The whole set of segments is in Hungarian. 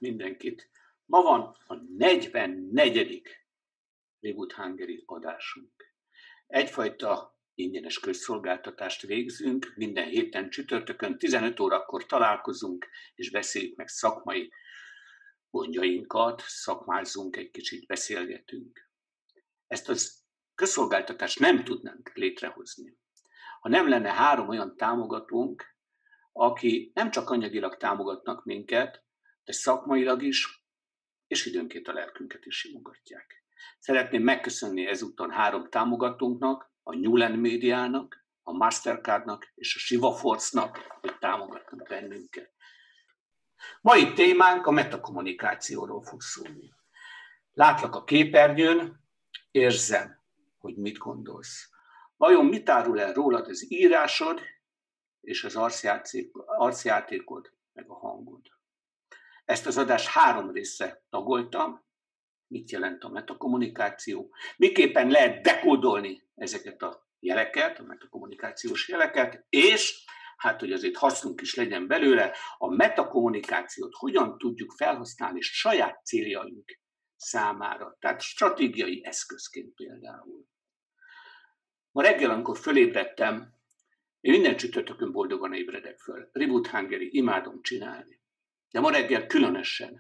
mindenkit! Ma van a 44. Reboot Hungary adásunk. Egyfajta ingyenes közszolgáltatást végzünk, minden héten csütörtökön 15 órakor találkozunk, és beszéljük meg szakmai gondjainkat, szakmázunk, egy kicsit beszélgetünk. Ezt az közszolgáltatást nem tudnánk létrehozni, ha nem lenne 3 olyan támogatónk, aki nem csak anyagilag támogatnak minket, de szakmailag is, és időnként a lelkünket is simogatják. Szeretném megköszönni ezúton 3 támogatónknak, a Newland Médiának, a Mastercardnak és a Shiva Force-nak, hogy támogatnak bennünket. Mai témánk a metakommunikációról fog szólni. Látlak a képernyőn, érzem, hogy mit gondolsz. Vajon mit árul el rólad az írásod és az arcjátékod, meg a hangod? Ezt az adást 3 részre tagoltam. Mit jelent a metakommunikáció? Miképpen lehet dekódolni ezeket a jeleket, a metakommunikációs jeleket, és hát, hogy azért hasznunk is legyen belőle, a metakommunikációt hogyan tudjuk felhasználni saját céljaink számára, tehát stratégiai eszközként például. Ma reggel, amikor fölébredtem, én minden csütörtökön boldogan ébredek föl. Reboot Hungary, imádom csinálni. De ma reggel különösen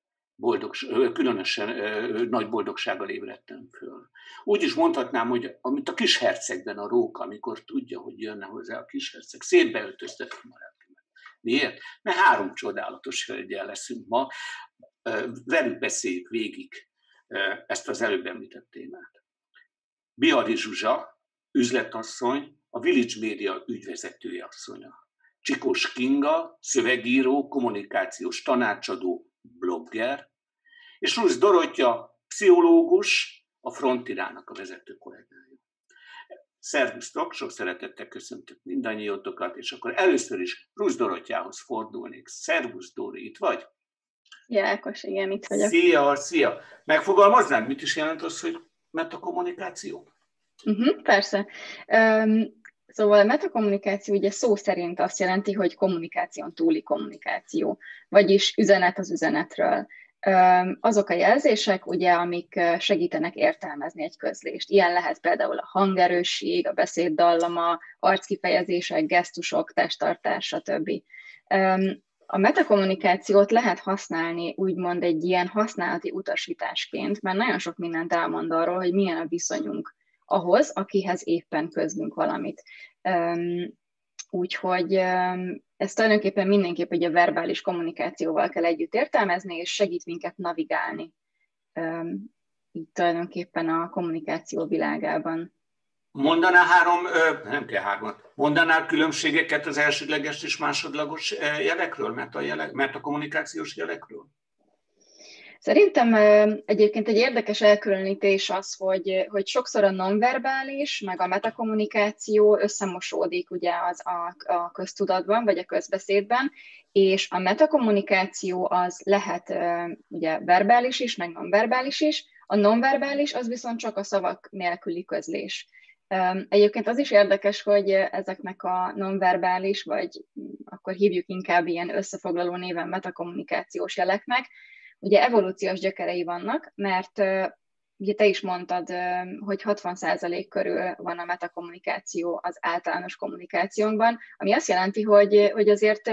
nagy boldogsággal ébredtem föl. Úgy is mondhatnám, hogy amit a Kishercegben a róka, amikor tudja, hogy jönne hozzá a kisherceg, szétbeöltöztetem a lelkemet. Miért? Mert 3 csodálatos hölgyel leszünk ma, velük beszéljük végig ezt az előbb említett témát. Bihari Zsuzsa, üzletasszony, a Village Media ügyvezetője asszonya. Csikós Kinga, szövegíró, kommunikációs tanácsadó, blogger, és Rusz Dorottya, pszichológus, a Frontirának a vezető kollégája. Szervusztok, sok szeretettel köszöntök mindannyiótokat, és akkor először is Rusz Dorottyához fordulnék. Szervusz, Dóri, itt vagy? Ja, Ákos, igen, itt vagyok. Szia! Megfogalmaznád, mit is jelent az, hogy metakommunikáció? Persze. Szóval a metakommunikáció ugye szó szerint azt jelenti, hogy kommunikáción túli kommunikáció, vagyis üzenet az üzenetről. Azok a jelzések, ugye, amik segítenek értelmezni egy közlést. Ilyen lehet például a hangerősség, a beszéd dallama, arckifejezések, gesztusok, testtartás, stb. A metakommunikációt lehet használni úgymond egy ilyen használati utasításként, mert nagyon sok mindent elmond arról, hogy milyen a viszonyunk ahhoz, akihez éppen közlünk valamit. Úgyhogy ezt tulajdonképpen mindenképp ugye a verbális kommunikációval kell együtt értelmezni, és segít minket navigálni így tulajdonképpen a kommunikáció világában. Mondanál nem kell 3, mondanál különbségeket az elsődleges és másodlagos jelekről, metakommunikációs jelekről? Szerintem egyébként egy érdekes elkülönítés az, hogy sokszor a nonverbális, meg a metakommunikáció összemosódik ugye a köztudatban, vagy a közbeszédben, és a metakommunikáció az lehet ugye verbális is, meg nonverbális is, a nonverbális az viszont csak a szavak nélküli közlés. Egyébként az is érdekes, hogy ezeknek a nonverbális, vagy akkor hívjuk inkább ilyen összefoglaló néven metakommunikációs jeleknek, ugye evolúciós gyökerei vannak, mert ugye te is mondtad, hogy 60% körül van a metakommunikáció az általános kommunikációnkban, ami azt jelenti, hogy azért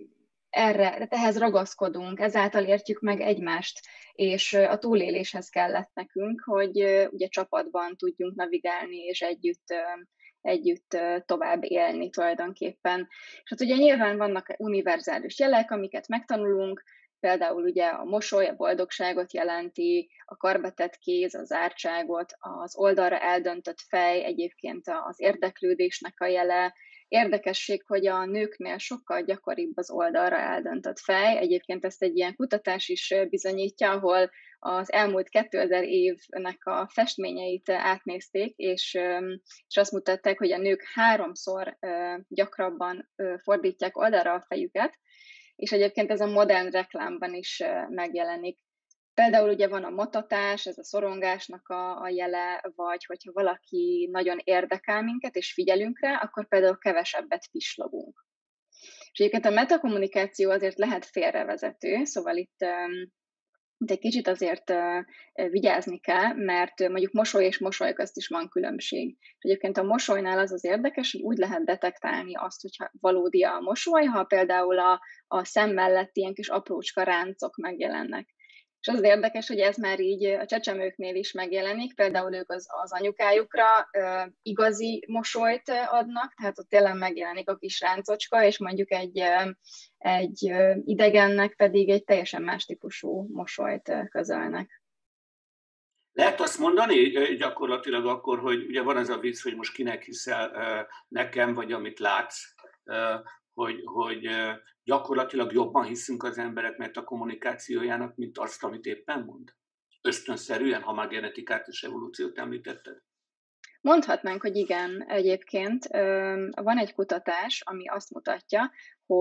ehhez ragaszkodunk, ezáltal értjük meg egymást, és a túléléshez kellett nekünk, hogy ugye csapatban tudjunk navigálni, és együtt tovább élni tulajdonképpen. És hát ugye nyilván vannak univerzális jelek, amiket megtanulunk, például ugye a mosoly a boldogságot jelenti, a karbatett kéz a zártságot, az oldalra eldöntött fej egyébként az érdeklődésnek a jele. Érdekesség, hogy a nőknél sokkal gyakoribb az oldalra eldöntött fej. Egyébként ezt egy ilyen kutatás is bizonyítja, ahol az elmúlt 2000 évnek a festményeit átnézték, és azt mutatták, hogy a nők 3-szor gyakrabban fordítják oldalra a fejüket, és egyébként ez a modern reklámban is megjelenik. Például ugye van a mutatás, ez a szorongásnak a jele, vagy hogyha valaki nagyon érdekel minket, és figyelünk rá, akkor például kevesebbet pislogunk. És egyébként a metakommunikáció azért lehet félrevezető, szóval itt egy kicsit azért vigyázni kell, mert mondjuk mosoly és mosoly közt is van különbség. És egyébként a mosolynál az érdekes, hogy úgy lehet detektálni azt, hogyha valódi a mosoly, ha például a szem mellett ilyen kis aprócska ráncok megjelennek. És az érdekes, hogy ez már így a csecsemőknél is megjelenik, például ők az anyukájukra igazi mosolyt adnak, tehát ott tényleg megjelenik a kis ráncocska, és mondjuk egy idegennek pedig egy teljesen más típusú mosolyt közölnek. Lehet azt mondani gyakorlatilag akkor, hogy ugye van az a vicc, hogy most kinek hiszel, nekem, vagy amit látsz, hogy gyakorlatilag jobban hiszünk az embereknek a kommunikációjának, mint azt, amit éppen mond? Ösztönszerűen, ha már genetikát és evolúciót említetted? Mondhatnánk, hogy igen, egyébként. Van egy kutatás, ami azt mutatja,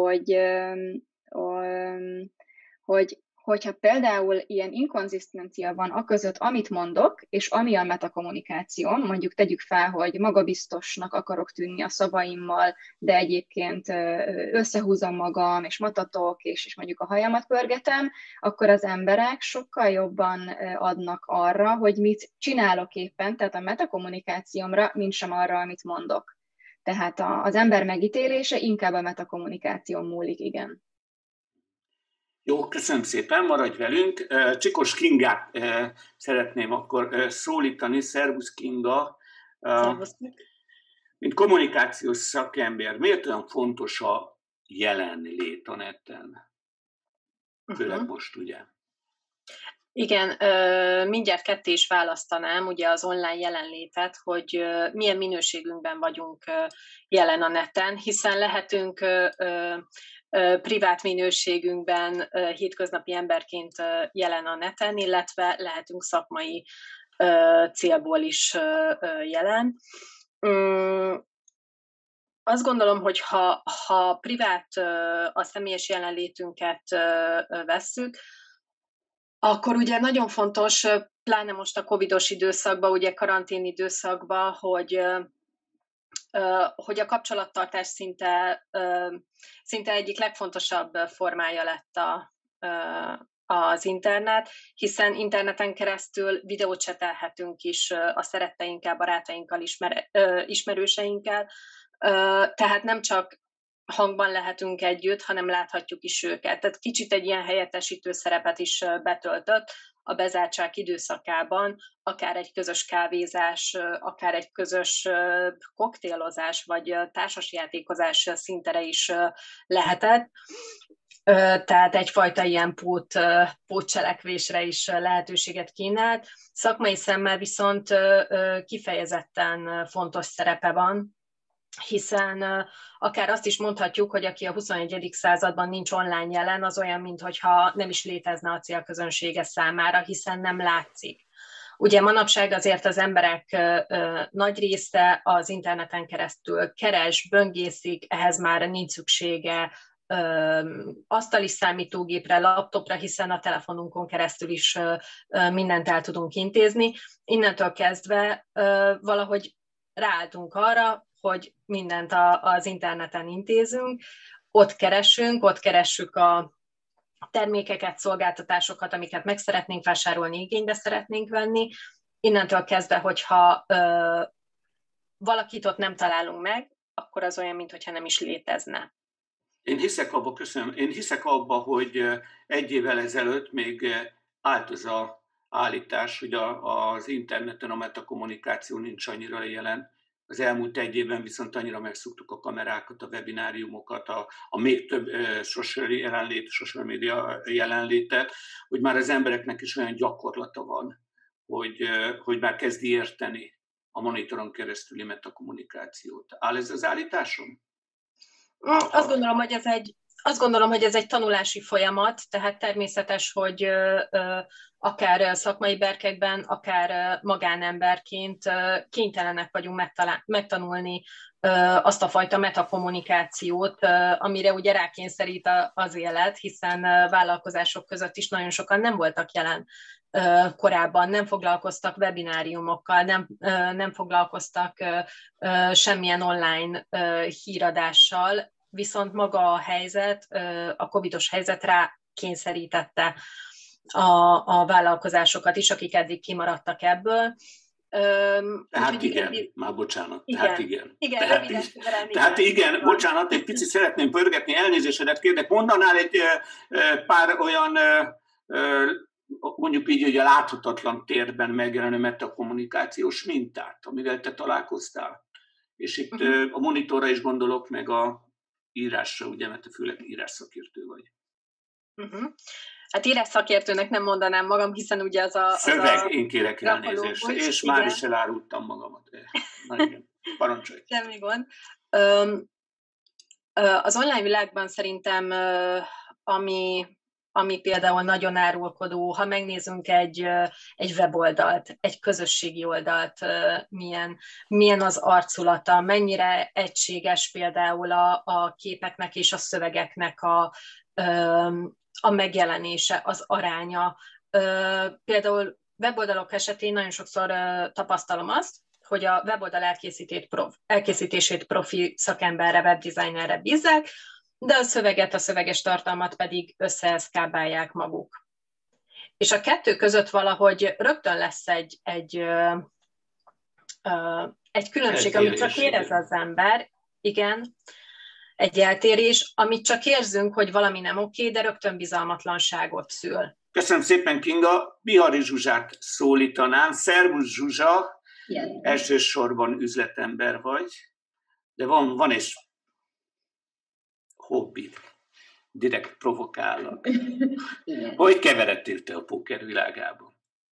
hogyha például ilyen inkonzisztencia van aközött, amit mondok, és ami a metakommunikáció, mondjuk tegyük fel, hogy magabiztosnak akarok tűnni a szavaimmal, de egyébként összehúzom magam, és matatok, és mondjuk a hajamat pörgetem, akkor az emberek sokkal jobban adnak arra, hogy mit csinálok éppen, tehát a metakommunikációmra, mint sem arra, amit mondok. Tehát az ember megítélése inkább a metakommunikáción múlik, igen. Jó, köszönöm szépen, maradj velünk. Csikos Kingát szeretném akkor szólítani. Szervusz, Kinga. Szervusz. Mint kommunikációs szakember, miért olyan fontos a jelenlét a neten? Főleg most, ugye? Igen, mindjárt ketté is választanám ugye az online jelenlétet, hogy milyen minőségünkben vagyunk jelen a neten, hiszen lehetünk privát minőségünkben hétköznapi emberként jelen a neten, illetve lehetünk szakmai célból is jelen. Azt gondolom, hogy ha privát a személyes jelenlétünket vesszük, akkor ugye nagyon fontos, pláne most a covidos időszakban, ugye karantén időszakban, hogy a kapcsolattartás szinte egyik legfontosabb formája lett az internet, hiszen interneten keresztül videócsetelhetünk is a szeretteinkkel, barátainkkal, ismerőseinkkel, tehát nem csak hangban lehetünk együtt, hanem láthatjuk is őket. Tehát kicsit egy ilyen helyettesítő szerepet is betöltött a bezártság időszakában, akár egy közös kávézás, akár egy közös koktélozás, vagy társasjátékozás szintere is lehetett. Tehát egyfajta ilyen pótcselekvésre is lehetőséget kínált. Szakmai szemmel viszont kifejezetten fontos szerepe van, hiszen akár azt is mondhatjuk, hogy aki a 21. században nincs online jelen, az olyan, mintha nem is létezne a célközönsége számára, hiszen nem látszik. Ugye manapság azért az emberek nagy része az interneten keresztül keres, böngészik, ehhez már nincs szüksége asztali számítógépre, laptopra, hiszen a telefonunkon keresztül is mindent el tudunk intézni. Innentől kezdve valahogy ráálltunk arra, hogy mindent az interneten intézünk, ott keressük a termékeket, szolgáltatásokat, amiket meg szeretnénk vásárolni, igénybe szeretnénk venni. Innentől kezdve, hogyha valakit ott nem találunk meg, akkor az olyan, mintha nem is létezne. Én hiszek abba, hogy egy évvel ezelőtt még állt az az állítás, hogy az interneten a metakommunikáció nincs annyira jelen. Az elmúlt egy évben viszont annyira megszoktuk a kamerákat, a webináriumokat, a még több social media jelenlétet, hogy már az embereknek is olyan gyakorlata van, hogy már kezdi érteni a monitoron keresztüli metakommunikációt. Áll ez az állításom? Azt gondolom, hogy ez egy tanulási folyamat, tehát természetes, hogy akár szakmai berkekben, akár magánemberként kénytelenek vagyunk megtanulni azt a fajta metakommunikációt, amire ugye rákényszerít az élet, hiszen vállalkozások között is nagyon sokan nem voltak jelen korábban, nem foglalkoztak webináriumokkal, nem foglalkoztak semmilyen online híradással, viszont maga a helyzet, a covidos helyzet rá kényszerítette a vállalkozásokat is, akik eddig kimaradtak ebből. Tehát igen, már bocsánat. Igen, tehát igen, bocsánat, egy picit szeretném pörgetni, elnézésedet kérlek, mondanál egy pár olyan, mondjuk így, hogy a láthatatlan térben megjelenő metakommunikációs mintát, amivel te találkoztál? És itt a monitorra is gondolok, meg a írásra, ugye, mert te főleg írásszakértő vagy. Hát írásszakértőnek nem mondanám magam, hiszen ugye Szöveg, én kérek elnézést, és igen. Már is elárultam magamat. Na igen, parancsolj. Semmi gond. Az online világban szerintem, ami például nagyon árulkodó, ha megnézünk egy weboldalt, egy közösségi oldalt, milyen az arculata, mennyire egységes például a képeknek és a szövegeknek a megjelenése, az aránya. Például weboldalok esetén nagyon sokszor tapasztalom azt, hogy a weboldal elkészítését profi szakemberre, webdesignerre bízzák, de a szöveget, a szöveges tartalmat pedig összeeszkábálják maguk. És a kettő között valahogy rögtön lesz egy különbség, amit csak érez az ember, igen, egy eltérés, amit csak érzünk, hogy valami nem oké, de rögtön bizalmatlanságot szül. Köszönöm szépen, Kinga. Bihari Zsuzsát szólítanám. Szervusz, Zsuzsa! Igen. Elsősorban üzletember vagy, de van és hobbi. Direkt provokállak. Hogy keveredtél te a póker világába?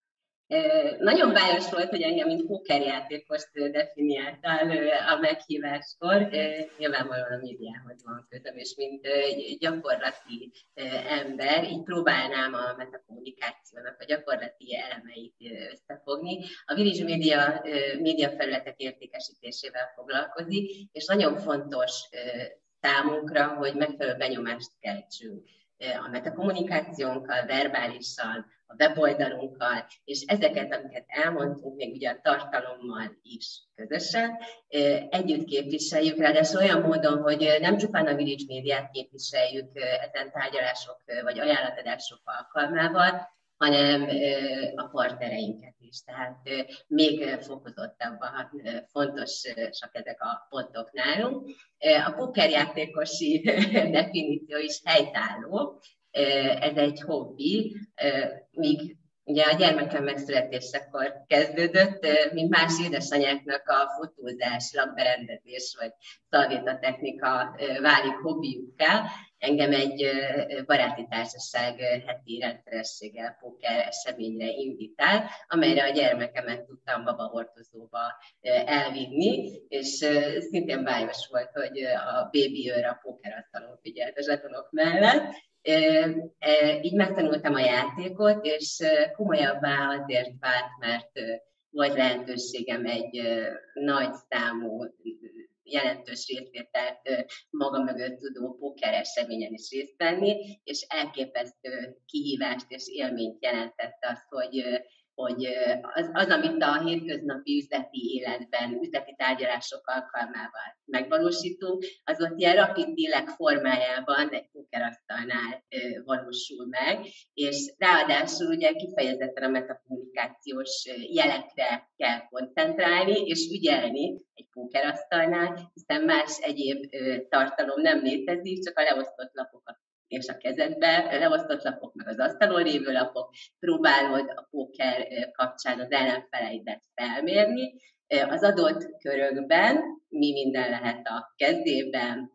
Nagyon bájos volt, hogy engem mint pókerjátékost definiáltál a meghíváskor. Nyilvánvalóan a médiához van közöm, és mint gyakorlati ember, így próbálnám a metakommunikációnak a gyakorlati elemeit összefogni. A Village média felületek értékesítésével foglalkozik, és nagyon fontos számunkra, hogy megfelelő benyomást keltsünk a metakommunikációnkkal, verbálisan, a weboldalunkkal, és ezeket, amiket elmondtunk, még ugye a tartalommal is közösen, együtt képviseljük, ráadásul olyan módon, hogy nem csupán a Village médiát képviseljük ezen tárgyalások vagy ajánlatadások alkalmával, hanem a partnereinket is. Tehát még fokozottabban fontosak ezek a pontok nálunk. A pókerjátékosi definíció is helytálló. Ez egy hobbi, míg ugye a gyermekem megszületésekor kezdődött, mint más édesanyáknak a fotózás, lakberendezés vagy szalvétatechnika válik hobbiukká. Engem egy baráti társaság heti rendszerességgel póker eseményre invitál, amelyre a gyermekemet tudtam babahordozóba elvinni, és szintén bájos volt, hogy a baby őr a pókerasztalon figyelt a zsetonok mellett. Így megtanultam a játékot, és komolyabbá azért vált, mert volt lehetőségem egy nagy számú jelentős részvételt maga mögött tudó póker eseményen is részt venni, és elképesztő kihívást és élményt jelentett az, hogy az, amit a hétköznapi üzleti életben, üzleti tárgyalások alkalmával megvalósítunk, az ott ilyen rapid dealek formájában egy pókerasztalnál valósul meg, és ráadásul ugye kifejezetten a metakommunikációs jelekre kell koncentrálni, és ügyelni egy pókerasztalnál, hiszen más egyéb tartalom nem létezik, csak a leosztott lapokat és a kezedbe, leosztott lapok, meg az asztalon lévő lapok, próbálod a póker kapcsán az ellenfeleidet felmérni. Az adott körökben mi minden lehet a kezében,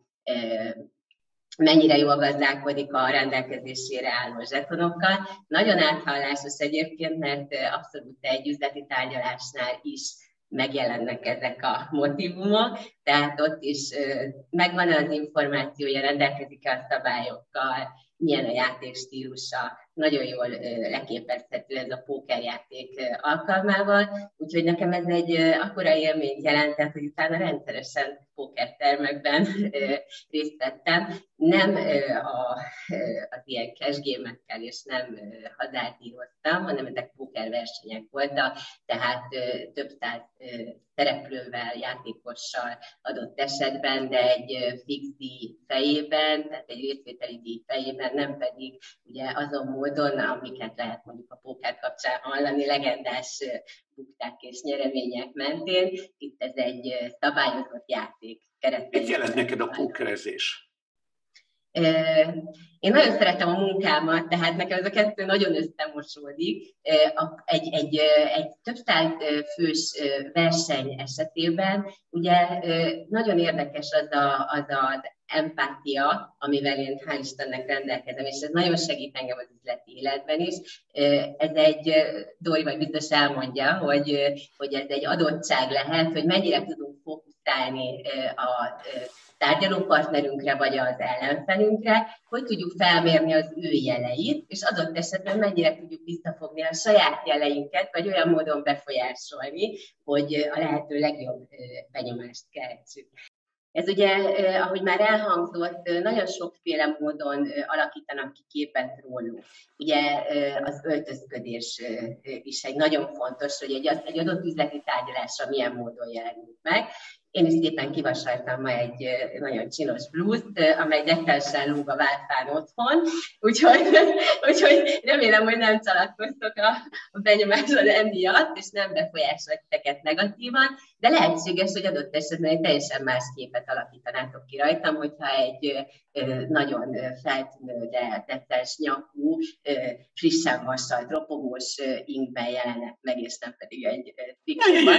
mennyire jól gazdálkodik a rendelkezésére álló zsetonokkal. Nagyon áthallásos egyébként, mert abszolút egy üzleti tárgyalásnál is megjelennek ezek a motívumok, tehát ott is megvan az információja, rendelkezik-e a szabályokkal, milyen a játékstílusa, nagyon jól leképezhető ez a pókerjáték alkalmával, úgyhogy nekem ez egy akkora élményt jelentett, hogy utána rendszeresen pókertermekben részt vettem. Nem az ilyen cash game-ekkel és nem hazárdíroztam, hanem ezek pókerversenyek voltak, tehát több száz szereplővel, játékossal adott esetben, de egy fix díj fejében, tehát egy részvételi díj fejében, nem pedig ugye azon módon, amiket lehet mondjuk a póker kapcsán hallani, legendás bukták és nyeremények mentén. Itt ez egy szabályozott játék keretében. Mit jelent neked a pókerezés? Én nagyon szeretem a munkámat, tehát nekem ez a kettő nagyon összemosódik. Egy több száz fős verseny esetében ugye nagyon érdekes az empátia, amivel én hál' Istennek rendelkezem, és ez nagyon segít engem az üzleti életben is. Ez egy, Dóri vagy biztos elmondja, hogy ez egy adottság lehet, hogy mennyire tudunk fókuszálni a tárgyalópartnerünkre vagy az ellenfelünkre, hogy tudjuk felmérni az ő jeleit, és adott esetben mennyire tudjuk visszafogni a saját jeleinket, vagy olyan módon befolyásolni, hogy a lehető legjobb benyomást keltsük. Ez ugye, ahogy már elhangzott, nagyon sokféle módon alakítanak ki képet róluk. Ugye az öltözködés is egy nagyon fontos, hogy egy adott üzleti tárgyalásra milyen módon jelenünk meg. Én is szépen kivasaltam ma egy nagyon csinos blúzt, amely dekkelsen lóg a válfán otthon, úgyhogy remélem, hogy nem csalatkoztok a benyomásod emiatt, és nem befolyásolok titeket negatívan, de lehetséges, hogy adott esetben egy teljesen más képet alakítanátok ki rajtam, hogyha egy nagyon feltűnő, de tettes nyakú, frissen vasalt, ropogós ingben jelenek meg, és nem pedig egy trikóban,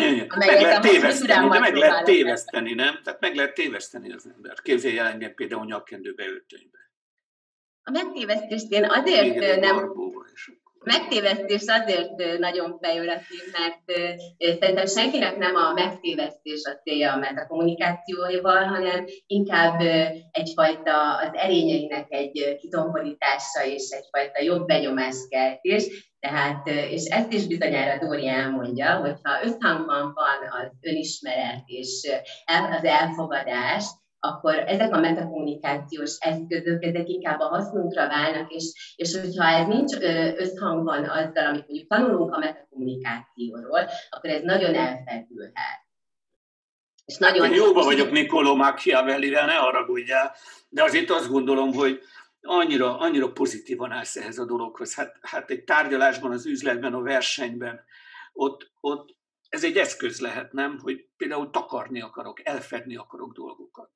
meg lehet téveszteni, nem? Tehát meg lehet téveszteni az embert. Képzelj el engem például nyakkendőbe, öltönybe. A megtévesztést én azért Megtévesztés azért nagyon pejoratív, mert szerintem senkinek nem a megtévesztés a célja a metakommunikációival, hanem inkább egyfajta az erényeinek egy kitomborítása és egyfajta jobb benyomáskeltés. Tehát, és ezt is bizonyára Dóri elmondja, hogyha összhangban van az önismeret és az elfogadás, akkor ezek a metakommunikációs eszközök, ezek inkább a hasznunkra válnak, és hogyha ez nincs összhangban azzal, amit mondjuk tanulunk a metakommunikációról, akkor ez nagyon elferdülhet. És nagyon jóba vagyok Niccolò Machiavellivel, ne haragudjál, de azért azt gondolom, hogy annyira pozitívan állsz ehhez a dologhoz. Hát egy tárgyalásban, az üzletben, a versenyben, ott ez egy eszköz lehet, nem? Hogy például takarni akarok, elfedni akarok dolgokat.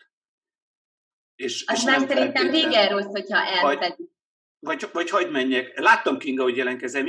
És már szerintem régen rossz, hogyha elfedik. Vagy hagyd menjek. Láttam, Kinga, hogy jelentkezel,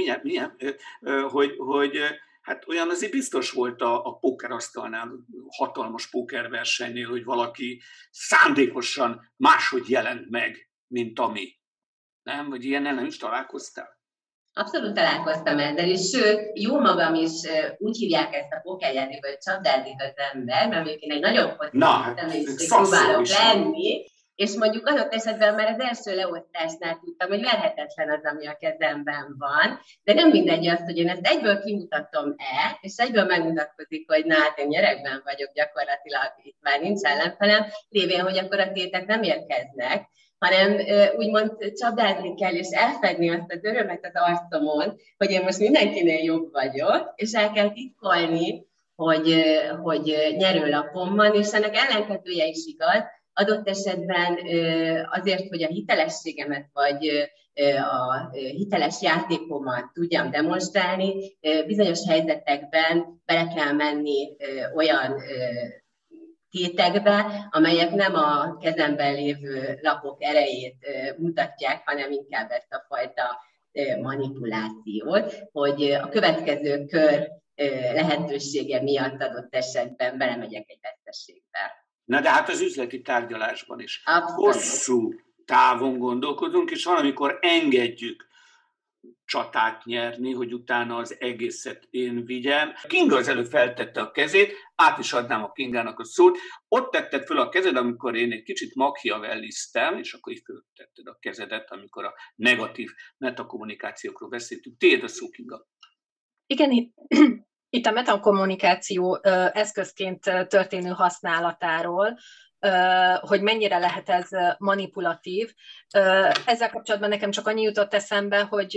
hogy hát olyan azért biztos volt a pókerasztalnál, hatalmas pókerversenynél, hogy valaki szándékosan máshogy jelent meg, mint ami. Nem? Vagy ilyennel nem is találkoztál? Abszolút találkoztam ezzel, és sőt, jó magam is úgy hívják ezt a pókerjátékot, hogy csapdázik az ember, mert mondjuk én egy nagyon pozitív személyiség próbálok lenni, és mondjuk adott esetben már az első leosztásnál tudtam, hogy verhetetlen az, ami a kezemben van, de nem mindegy az, hogy én ezt egyből kimutatom-e, és egyből megmutatkozik, hogy na, hát én nyeregben vagyok gyakorlatilag, itt már nincs ellenfelem, lévén, hogy akkor a tétek nem érkeznek, hanem úgymond csapdázni kell, és elfedni azt az örömet az arcomon, hogy én most mindenkinél jobb vagyok, és el kell titkolni, hogy nyerőlapom van, és ennek ellenkezője is igaz, adott esetben azért, hogy a hitelességemet vagy a hiteles játékomat tudjam demonstrálni, bizonyos helyzetekben bele kell menni olyan tétekbe, amelyek nem a kezemben lévő lapok erejét mutatják, hanem inkább ezt a fajta manipulációt, hogy a következő kör lehetősége miatt adott esetben belemegyek egy veszteségbe. Na de hát az üzleti tárgyalásban is Abszolút. hosszú távon gondolkodunk, és valamikor engedjük csatát nyerni, hogy utána az egészet én vigyem. Kinga az előbb feltette a kezét, át is adnám a Kingának a szót. Ott tetted föl a kezed, amikor én egy kicsit machiavelliztem, és akkor így föltetted a kezedet, amikor a negatív metakommunikációkról beszéltünk. Tiéd a szó, Kinga. Igen, itt a metakommunikáció eszközként történő használatáról, hogy mennyire lehet ez manipulatív. Ezzel kapcsolatban nekem csak annyi jutott eszembe, hogy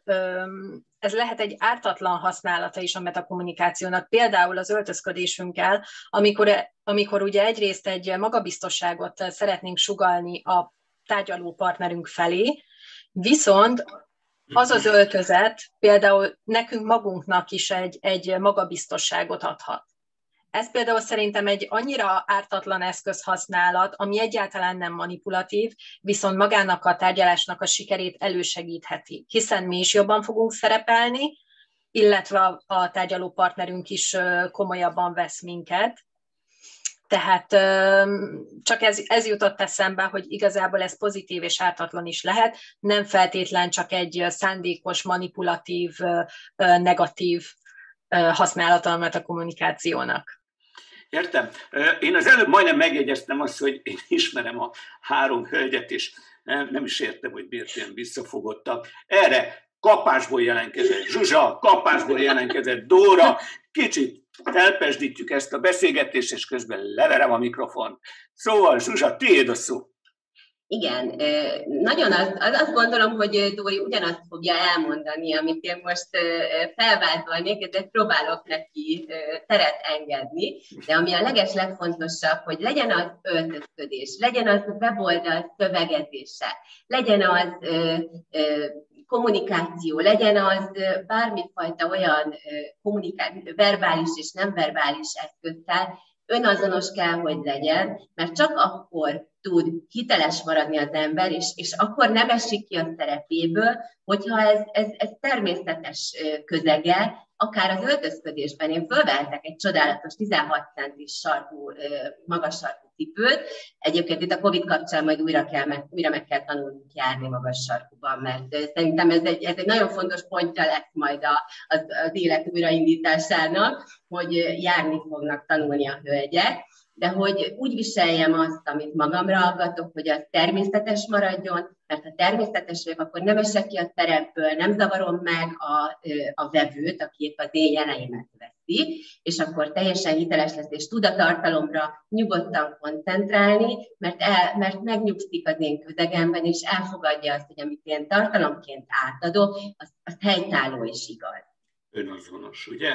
ez lehet egy ártatlan használata is a metakommunikációnak, például az öltözködésünkkel, amikor ugye egyrészt egy magabiztosságot szeretnénk sugallni a tárgyaló partnerünk felé, viszont az az öltözet például nekünk magunknak is egy magabiztosságot adhat. Ez például szerintem egy annyira ártatlan eszközhasználat, ami egyáltalán nem manipulatív, viszont magának a tárgyalásnak a sikerét elősegítheti, hiszen mi is jobban fogunk szerepelni, illetve a tárgyaló partnerünk is komolyabban vesz minket. Tehát csak ez jutott eszembe, hogy igazából ez pozitív és ártatlan is lehet, nem feltétlen csak egy szándékos, manipulatív, negatív használata a metakommunikációnak. Értem. Én az előbb majdnem megjegyeztem azt, hogy én ismerem a 3 hölgyet, és nem is értem, hogy miért ilyen visszafogottak. Erre kapásból jelentkezett Zsuzsa, kapásból jelentkezett Dóra, kicsit felpesdítjük ezt a beszélgetést, és közben leverem a mikrofon. Szóval, Zsuzsa, tiéd a szó. Igen, nagyon azt gondolom, hogy Dóri ugyanazt fogja elmondani, amit én most felvázolnék, ezért próbálok neki teret engedni, de ami a legfontosabb, hogy legyen az öltözködés, legyen az weboldal szövegezése, legyen az kommunikáció, legyen az bármifajta olyan verbális és nem verbális eszközzel, önazonos kell, hogy legyen, mert csak akkor tud hiteles maradni az ember, és akkor nem esik ki a szerepéből, hogyha ez természetes közege, akár az öltözködésben. Én fölvehetek egy csodálatos 16 centis magas sarkú cipőt. Egyébként itt a Covid kapcsán majd újra meg kell tanulnunk járni magas sarkúban, mert szerintem ez egy nagyon fontos pontja lesz majd az élet újraindításának, hogy járni fognak tanulni a hölgyek, de hogy úgy viseljem azt, amit magamra aggatok, hogy az természetes maradjon, mert ha természetes vagyok, akkor nem esek ki a terepből, nem zavarom meg a vevőt, aki épp az én jeleimet veszi, és akkor teljesen hiteles lesz, és tud a tartalomra nyugodtan koncentrálni, mert megnyugszik az én közegemben, és elfogadja azt, hogy amit én tartalomként átadok, az helytálló és igaz. Önazonos, ugye?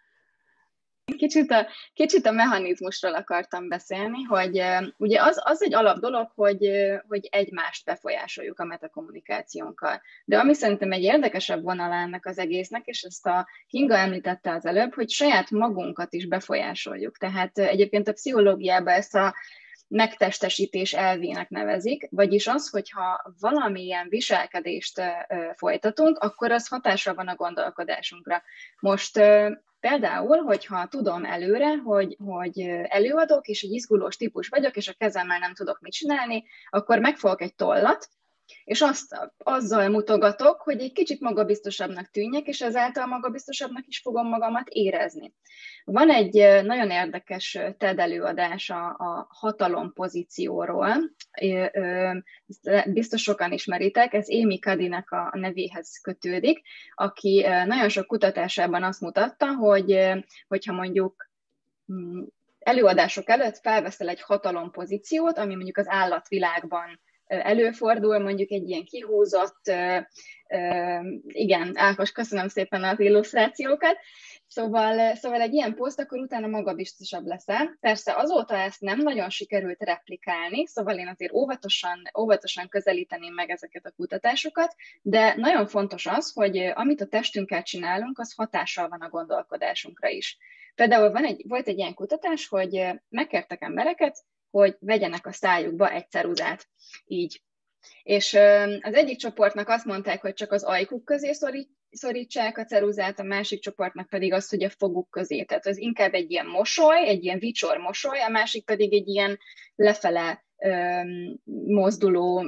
Kicsit a mechanizmusról akartam beszélni, hogy ugye az egy alap dolog, hogy egymást befolyásoljuk a metakommunikációnkkal. De ami szerintem egy érdekesebb vonal ennek az egésznek, és ezt a Kinga említette az előbb, hogy saját magunkat is befolyásoljuk. Tehát egyébként a pszichológiában ezt a megtestesítés elvének nevezik, vagyis az, hogyha valamilyen viselkedést folytatunk, akkor az hatással van a gondolkodásunkra. Most például, hogyha tudom előre, hogy előadok, és egy izgulós típus vagyok, és a kezemmel nem tudok mit csinálni, akkor megfogok egy tollat, és azzal mutogatok, hogy egy kicsit magabiztosabbnak tűnjek, és ezáltal magabiztosabbnak is fogom magamat érezni. Van egy nagyon érdekes TED előadás a hatalom pozícióról, biztos sokan ismeritek, ez Amy Cuddynek a nevéhez kötődik, aki nagyon sok kutatásában azt mutatta, hogyha mondjuk előadások előtt felveszel egy hatalom pozíciót, ami mondjuk az állatvilágban előfordul, mondjuk egy ilyen kihúzott, igen, Ákos, köszönöm szépen az illusztrációkat, szóval egy ilyen poszt, akkor utána magabiztosabb leszel. Persze azóta ezt nem nagyon sikerült replikálni, szóval én azért óvatosan közelíteném meg ezeket a kutatásokat, de nagyon fontos az, hogy amit a testünkkel csinálunk, az hatással van a gondolkodásunkra is. Például volt egy ilyen kutatás, hogy megkértek embereket, hogy vegyenek a szájukba egy ceruzát, így. És az egyik csoportnak azt mondták, hogy csak az ajkuk közé szorítsák a ceruzát, a másik csoportnak pedig azt, hogy a foguk közé. Tehát az inkább egy ilyen mosoly, egy ilyen vicsor mosoly, a másik pedig egy ilyen lefele mozduló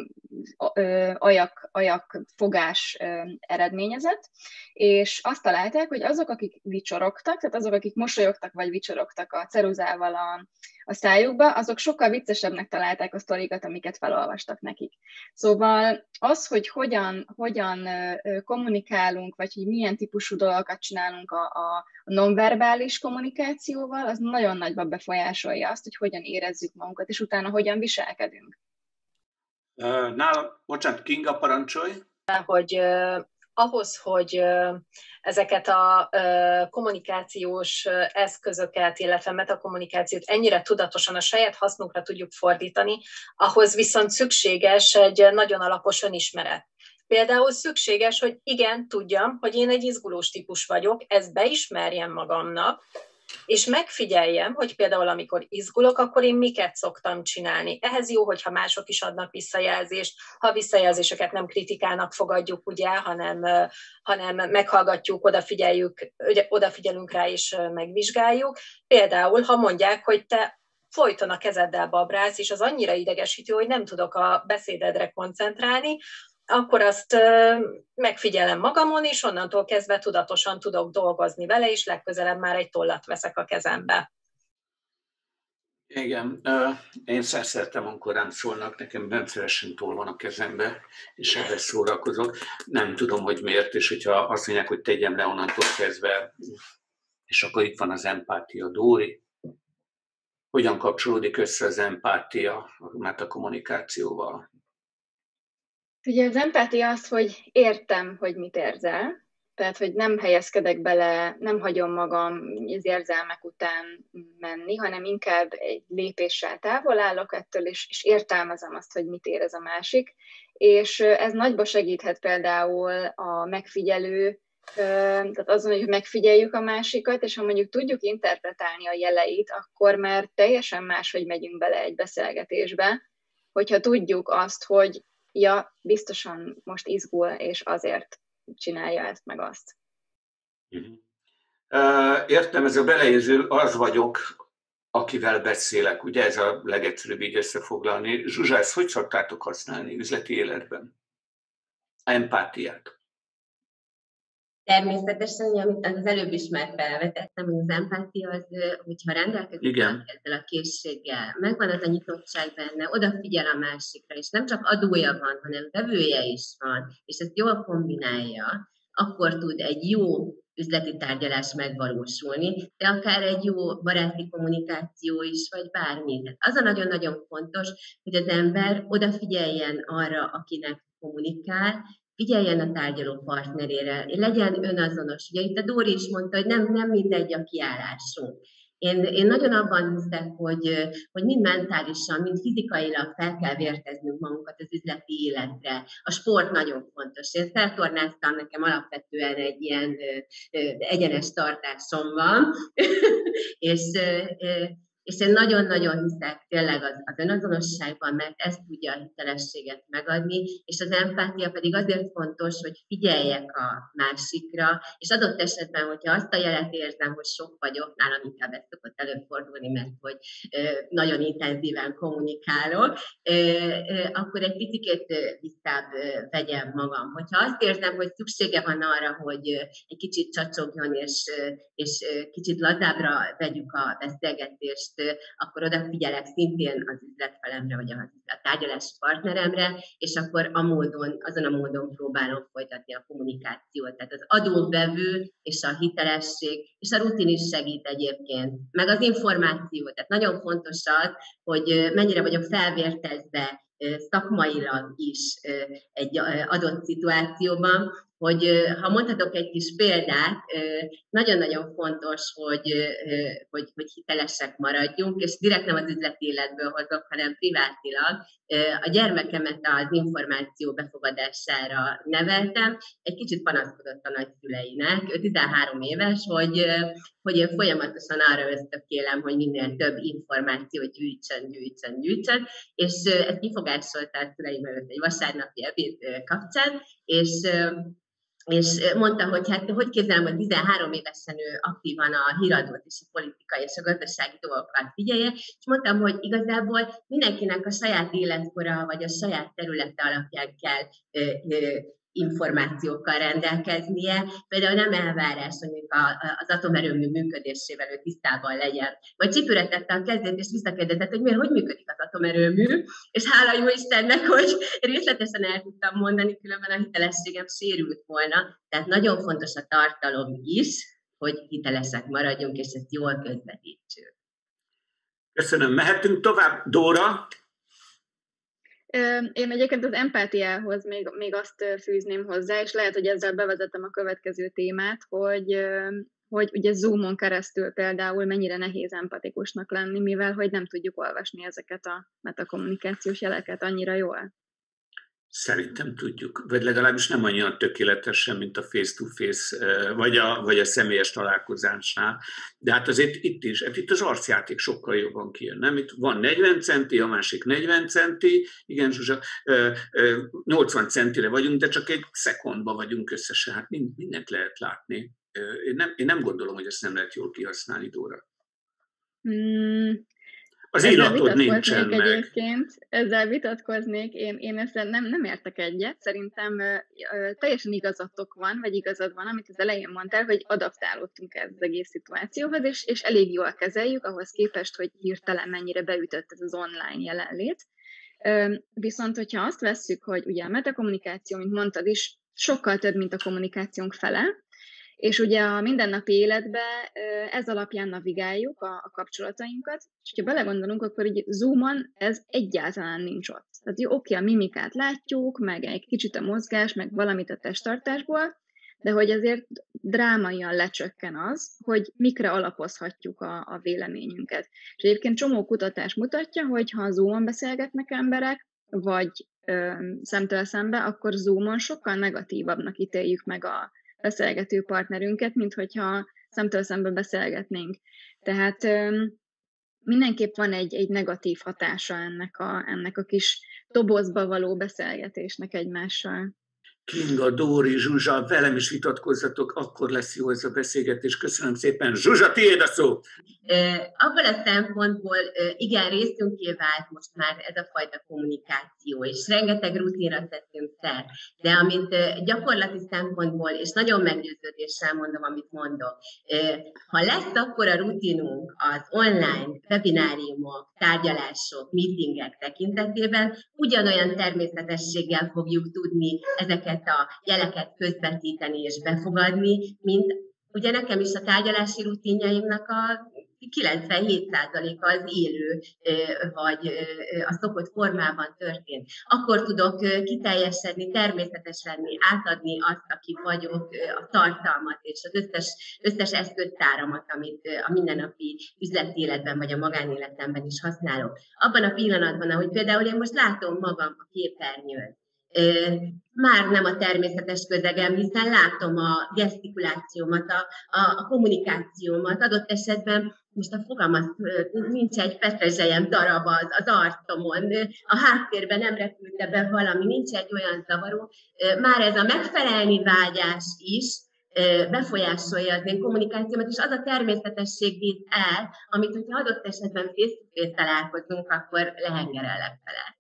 ajakfogás eredményezett, és azt találták, hogy azok, akik vicsorogtak, tehát azok, akik mosolyogtak vagy vicsorogtak a ceruzával a szájukba, azok sokkal viccesebbnek találták a sztorikat, amiket felolvastak nekik. Szóval az, hogy hogyan kommunikálunk, vagy hogy milyen típusú dolgokat csinálunk a nonverbális kommunikációval, az nagyon nagyban befolyásolja azt, hogy hogyan érezzük magunkat, és utána hogyan viselkedünk. Bocsánat, Kinga, parancsolj! Hogy ahhoz, hogy ezeket a kommunikációs eszközöket, illetve metakommunikációt ennyire tudatosan a saját hasznunkra tudjuk fordítani, ahhoz viszont szükséges egy nagyon alapos önismeret. Például szükséges, hogy igen, tudjam, hogy én egy izgulós típus vagyok, ezt beismerjem magamnak, és megfigyeljem, hogy például amikor izgulok, akkor én miket szoktam csinálni. Ehhez jó, hogyha mások is adnak visszajelzést, ha visszajelzéseket nem kritikának fogadjuk, ugye, hanem meghallgatjuk, odafigyelünk rá és megvizsgáljuk. Például, ha mondják, hogy te folyton a kezeddel babrálsz, és az annyira idegesítő, hogy nem tudok a beszédedre koncentrálni, akkor azt megfigyelem magamon, és onnantól kezdve tudatosan tudok dolgozni vele, és legközelebb már egy tollat veszek a kezembe. Igen, én szerszertem, amikor rám szólnak, nekem rendszeresen toll van a kezembe, és ebben szórakozok. Nem tudom, hogy miért, és hogyha azt mondják, hogy tegyem le onnantól kezdve, és akkor itt van az empátia. Dóri, hogyan kapcsolódik össze az empátia a metakommunikációval? Ugye az empátia az, hogy értem, hogy mit érzel, tehát, hogy nem helyezkedek bele, nem hagyom magam az érzelmek után menni, hanem inkább egy lépéssel távol állok ettől, és értelmezem azt, hogy mit érez a másik. És ez nagyba segíthet például a megfigyelő, tehát azon, hogy megfigyeljük a másikat, és ha mondjuk tudjuk interpretálni a jeleit, akkor már teljesen máshogy megyünk bele egy beszélgetésbe, hogyha tudjuk azt, hogy ja, biztosan most izgul, és azért csinálja ezt meg azt. Értem, ez a beleérző, az vagyok, akivel beszélek. Ugye ez a legegyszerűbb így összefoglalni. Zsuzsa, ezt hogy szoktátok használni üzleti életben? Empátiát. Természetesen, amit az előbb is már felvetettem, hogy az empátia az, hogyha rendelkezik ezzel a készséggel, megvan az a nyitottság benne, odafigyel a másikra, és nem csak adója van, hanem vevője is van, és ezt jól kombinálja, akkor tud egy jó üzleti tárgyalás megvalósulni, de akár egy jó baráti kommunikáció is, vagy bármi. Tehát az a nagyon-nagyon fontos, hogy az ember odafigyeljen arra, akinek kommunikál, figyeljen a tárgyaló partnerére, legyen önazonos. Ugye itt a Dóri is mondta, hogy nem mindegy a kiállásunk. Én nagyon abban hiszek, hogy mind mentálisan, mind fizikailag fel kell vérteznünk magunkat az üzleti életre. A sport nagyon fontos. Én feltornáztam, nekem alapvetően egy ilyen egyenes tartásom van, és én nagyon-nagyon hiszek tényleg az önazonosságban, mert ez tudja a hitelességet megadni, és az empátia pedig azért fontos, hogy figyeljek a másikra, és adott esetben, hogyha azt a jelet érzem, hogy sok vagyok, nálam inkább ez szokott előfordulni, mert hogy nagyon intenzíven kommunikálok, akkor egy picit visszább vegyem magam. Hogyha azt érzem, hogy szüksége van arra, hogy egy kicsit csacsogjon, és kicsit lazábbra vegyük a beszélgetést, akkor odafigyelek szintén az üzletfelemre, vagy a tárgyalási partneremre, és akkor azon a módon próbálom folytatni a kommunikációt. Tehát az adóvevő és a hitelesség, és a rutin is segít egyébként, meg az információ. Tehát nagyon fontos az, hogy mennyire vagyok felvértezve szakmailag is egy adott szituációban, hogy ha mondhatok egy kis példát, nagyon-nagyon fontos, hogy hitelesek maradjunk, és direkt nem az üzleti életből hozok, hanem privátilag. A gyermekemet az információ befogadására neveltem, egy kicsit panaszkodott a nagyszüleinek, ő 13 éves, hogy én folyamatosan arra ösztökélem, hogy minél több információt gyűjtsön, és ezt kifogásolta a szüleim előtt egy vasárnapi ebéd kapcsán, és és mondta, hogy hát hogy képzelem, hogy 13 évesen ő aktívan a híradót és a politikai és a gazdasági dolgokat figyelje, és mondtam, hogy igazából mindenkinek a saját életkora vagy a saját területe alapján kell információkkal rendelkeznie. Például nem elvárás, hogy az atomerőmű működésével ő tisztában legyen. Vagy csipőre tette a kezét, és visszakérdezett, hogy miért, hogy működik az atomerőmű, és hála jó Istennek, hogy részletesen el tudtam mondani, különben a hitelességem sérült volna. Tehát nagyon fontos a tartalom is, hogy hitelesek maradjunk, és ezt jól közvetítsük. Köszönöm. Mehetünk tovább, Dóra? Én egyébként az empátiához még azt fűzném hozzá, és lehet, hogy ezzel bevezetem a következő témát, hogy ugye Zoomon keresztül például mennyire nehéz empatikusnak lenni, mivel hogy nem tudjuk olvasni ezeket a metakommunikációs jeleket annyira jól. Szerintem tudjuk, vagy legalábbis nem annyian tökéletesen, mint a face-to-face, vagy a személyes találkozásnál. De hát azért itt az arcjáték sokkal jobban kijön, nem? Itt van 40 centi, a másik 40 centi, igen, Zsuzsa, 80 centire vagyunk, de csak egy szekundban vagyunk összesen, hát mindent lehet látni. Én nem gondolom, hogy ezt nem lehet jól kihasználni, Dóra. Az illatod nincsen meg. Egyébként, ezzel vitatkoznék, én ezzel nem értek egyet. Szerintem teljesen igazatok van, vagy igazad van, amit az elején mondtál, hogy adaptálódtunk ez az egész szituációhoz, és elég jól kezeljük, ahhoz képest, hogy hirtelen mennyire beütött ez az online jelenlét. Viszont, hogyha azt vesszük, hogy ugye a metakommunikáció, mint mondtad is, sokkal több, mint a kommunikációnk fele, és ugye a mindennapi életben ez alapján navigáljuk a kapcsolatainkat, és ha belegondolunk, akkor így Zoomon ez egyáltalán nincs ott. Tehát oké, a mimikát látjuk, meg egy kicsit a mozgás, meg valamit a testtartásból, de hogy azért drámaian lecsökken az, hogy mikre alapozhatjuk a véleményünket. És egyébként csomó kutatás mutatja, hogy ha Zoomon beszélgetnek emberek, vagy szemtől szembe, akkor Zoomon sokkal negatívabbnak ítéljük meg a beszélgető partnerünket, mint hogyha szemtől szembe beszélgetnénk. Tehát mindenképp van egy negatív hatása ennek a kis dobozba való beszélgetésnek egymással. Kinga, Dóri, Zsuzsa, velem is vitatkozzatok, akkor lesz jó ez a beszélgetés. Köszönöm szépen. Zsuzsa, tiéd a szó! Abban a szempontból igen, részünké vált most már ez a fajta kommunikáció, és rengeteg rutinra tettünk szert, de amit gyakorlati szempontból, és nagyon meggyőződéssel mondom, amit mondok, ha lesz akkor a rutinunk az online webináriumok, tárgyalások, meetingek tekintetében, ugyanolyan természetességgel fogjuk tudni ezeket a jeleket közvetíteni és befogadni, mint ugye nekem is a tárgyalási rutinjaimnak a 97% az élő, vagy a szokott formában történt. Akkor tudok kiteljesedni, természetes lenni, átadni azt, aki vagyok, a tartalmat és az összes eszköztáramat, amit a mindennapi üzleti életben vagy a magánéletemben is használok. Abban a pillanatban, ahogy például én most látom magam a képernyőn, már nem a természetes közegem, hiszen látom a gesztikulációmat, a kommunikációmat, adott esetben most a fogalmat, nincs egy petrezselyem darab az arcomon, a háttérben nem repült be valami, nincs egy olyan zavaró. Már ez a megfelelni vágyás is befolyásolja az én kommunikációmat, és az a természetesség visz el, amit, hogyha adott esetben face-to-face találkozunk, akkor lehengerellek vele.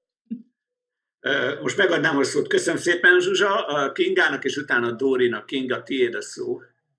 Most megadnám a szót. Köszönöm szépen, Zsuzsa, a Kingának, és utána Dórinak. Kinga, tiéd a szó.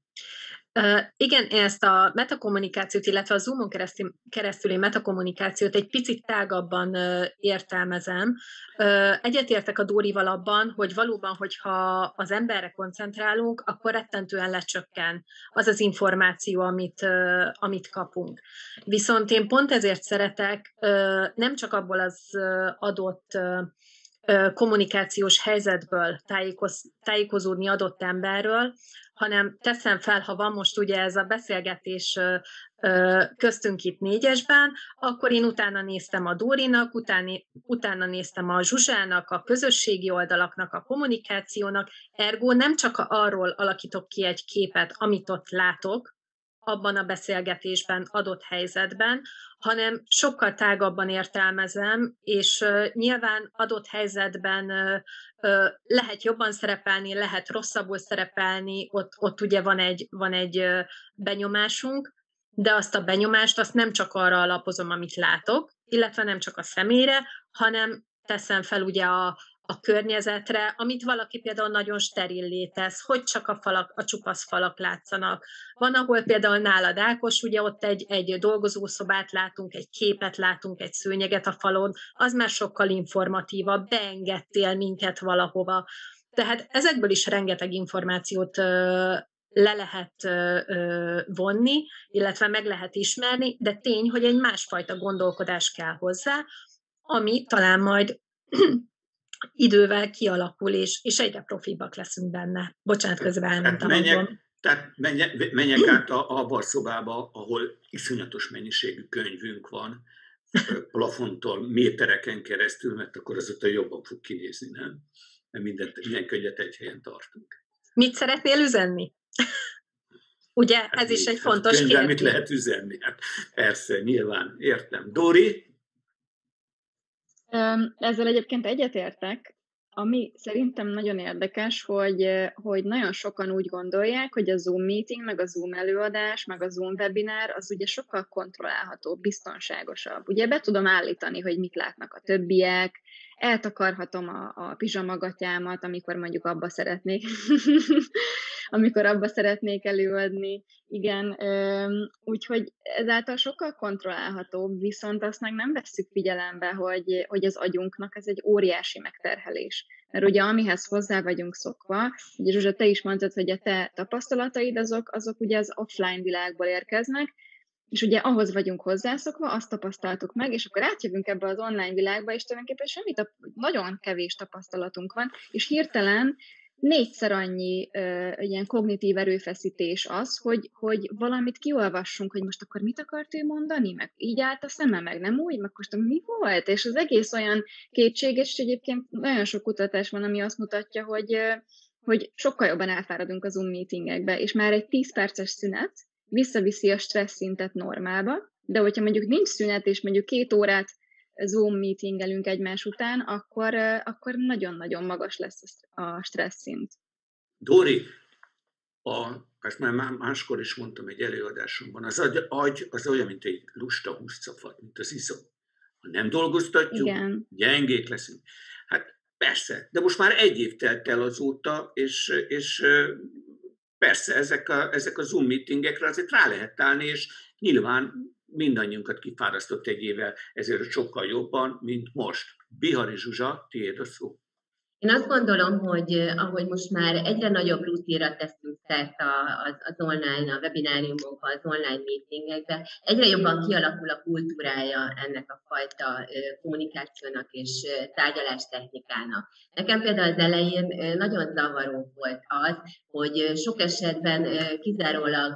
Igen, ezt a metakommunikációt, illetve a Zoomon keresztüli metakommunikációt egy picit tágabban értelmezem. Egyetértek a Dórival abban, hogy valóban, hogyha az emberre koncentrálunk, akkor rettentően lecsökken az az információ, amit kapunk. Viszont én pont ezért szeretek nem csak abból az adott kommunikációs helyzetből tájékozódni adott emberről, hanem teszem fel, ha van most ugye ez a beszélgetés köztünk itt négyesben, akkor én utána néztem a Dórinak, utána néztem a Zsuzsának, a közösségi oldalaknak, a kommunikációnak, ergo nem csak arról alakítok ki egy képet, amit ott látok, abban a beszélgetésben, adott helyzetben, hanem sokkal tágabban értelmezem, és nyilván adott helyzetben lehet jobban szerepelni, lehet rosszabbul szerepelni, ott ugye van egy benyomásunk, de azt a benyomást azt nem csak arra alapozom, amit látok, illetve nem csak a személyre, hanem teszem fel ugye a környezetre, amit valaki például nagyon sterillé tesz, hogy csak a csupasz falak látszanak. Van, ahol például nálad Ákos, ugye ott egy dolgozószobát látunk, egy képet látunk, egy szőnyeget a falon, az már sokkal informatívabb, beengedtél minket valahova. Tehát ezekből is rengeteg információt le lehet vonni, illetve meg lehet ismerni, de tény, hogy egy másfajta gondolkodás kell hozzá, ami talán majd idővel kialakul, és egyre profibbak leszünk benne. Bocsánat, közben elmentem. Tehát menjek át a barszobába, ahol iszonyatos mennyiségű könyvünk van, plafontól métereken keresztül, mert akkor azóta jobban fog kinézni, nem? Mert minden könyvet egy helyen tartunk. Mit szeretnél üzenni? Ugye, hát ez is egy fontos kérdés. Mit lehet üzenni? Hát persze, nyilván, értem. Dóri? Ezzel egyébként egyetértek, ami szerintem nagyon érdekes, hogy nagyon sokan úgy gondolják, hogy a Zoom meeting, meg a Zoom előadás, meg a Zoom webinár az ugye sokkal kontrollálhatóbb, biztonságosabb. Ugye be tudom állítani, hogy mit látnak a többiek, eltakarhatom a pizsamagatyámat, amikor mondjuk abba szeretnék előadni. Igen, úgyhogy ezáltal sokkal kontrollálhatóbb, viszont azt meg nem vesszük figyelembe, hogy az agyunknak ez egy óriási megterhelés. Mert ugye amihez hozzá vagyunk szokva, ugye Zsuzsa, te is mondtad, hogy a te tapasztalataid azok ugye az offline világból érkeznek, és ugye ahhoz vagyunk hozzászokva, azt tapasztaltuk meg, és akkor átjövünk ebbe az online világba, és tulajdonképpen nagyon kevés tapasztalatunk van, és hirtelen 4-szer annyi ilyen kognitív erőfeszítés az, hogy valamit kiolvassunk, hogy most akkor mit akart ő mondani, meg így állt a szeme, meg nem úgy, meg most mi volt, és az egész olyan kétséges, és egyébként nagyon sok kutatás van, ami azt mutatja, hogy sokkal jobban elfáradunk a Zoom meetingekbe, és már egy 10 perces szünet visszaviszi a stressz szintet normálba, de hogyha mondjuk nincs szünet, és mondjuk 2 órát Zoom meetingelünk egymás után, akkor nagyon-nagyon magas lesz a stressz szint. Dóri, ezt már máskor is mondtam egy előadásomban, az agy az olyan, mint egy lusta húszcafat, mint az izom. Ha nem dolgoztatjuk, igen, gyengék leszünk. Hát persze, de most már 1 év telt el azóta, és persze ezek a Zoom meetingekre azért rá lehet állni, és nyilván mindannyiunkat kifárasztott 1 évvel, ezért sokkal jobban, mint most. Bihari Zsuzsa, tiéd a szó. Én azt gondolom, hogy ahogy most már egyre nagyobb rutinra teszünk szert az online, a webináriumokban, az online meetingekben, egyre jobban kialakul a kultúrája ennek a fajta kommunikációnak és tárgyalástechnikának. Nekem például az elején nagyon zavaró volt az, hogy sok esetben kizárólag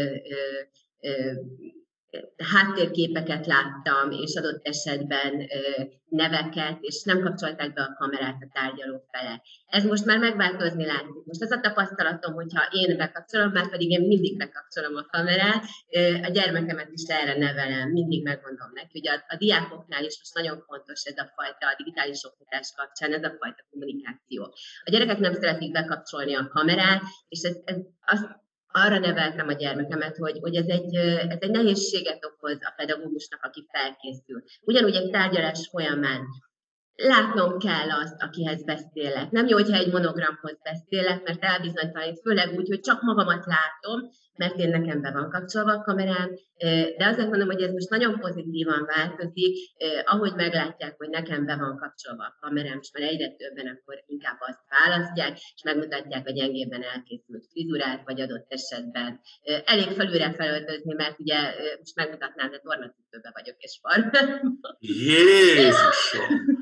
háttérképeket láttam, és adott esetben neveket, és nem kapcsolták be a kamerát a tárgyaló fele. Ez most már megváltozni látszik. Most az a tapasztalatom, hogyha én bekapcsolom, már pedig én mindig bekapcsolom a kamerát, a gyermekemet is erre nevelem, mindig megmondom neki, hogy a diákoknál is most nagyon fontos ez a fajta, a digitális oktatás kapcsán, ez a fajta kommunikáció. A gyerekek nem szeretik bekapcsolni a kamerát, és arra neveltem a gyermekemet, hogy ez egy nehézséget okoz a pedagógusnak, aki felkészül. Ugyanúgy egy tárgyalás folyamán látnom kell azt, akihez beszélek. Nem jó, hogyha egy monogramhoz beszélek, mert elbizonytalanít, főleg úgy, hogy csak magamat látom, mert én nekem be van kapcsolva a kamerám, de azért mondom, hogy ez most nagyon pozitívan változik, ahogy meglátják, hogy nekem be van kapcsolva a kamerám, és már egyre többen akkor inkább azt választják, és megmutatják a gyengében elkészült frizurát, vagy adott esetben elég felülre felöltözni, mert ugye most megmutatnám, de tornacipőben vagyok, és farmerban. Jézusom!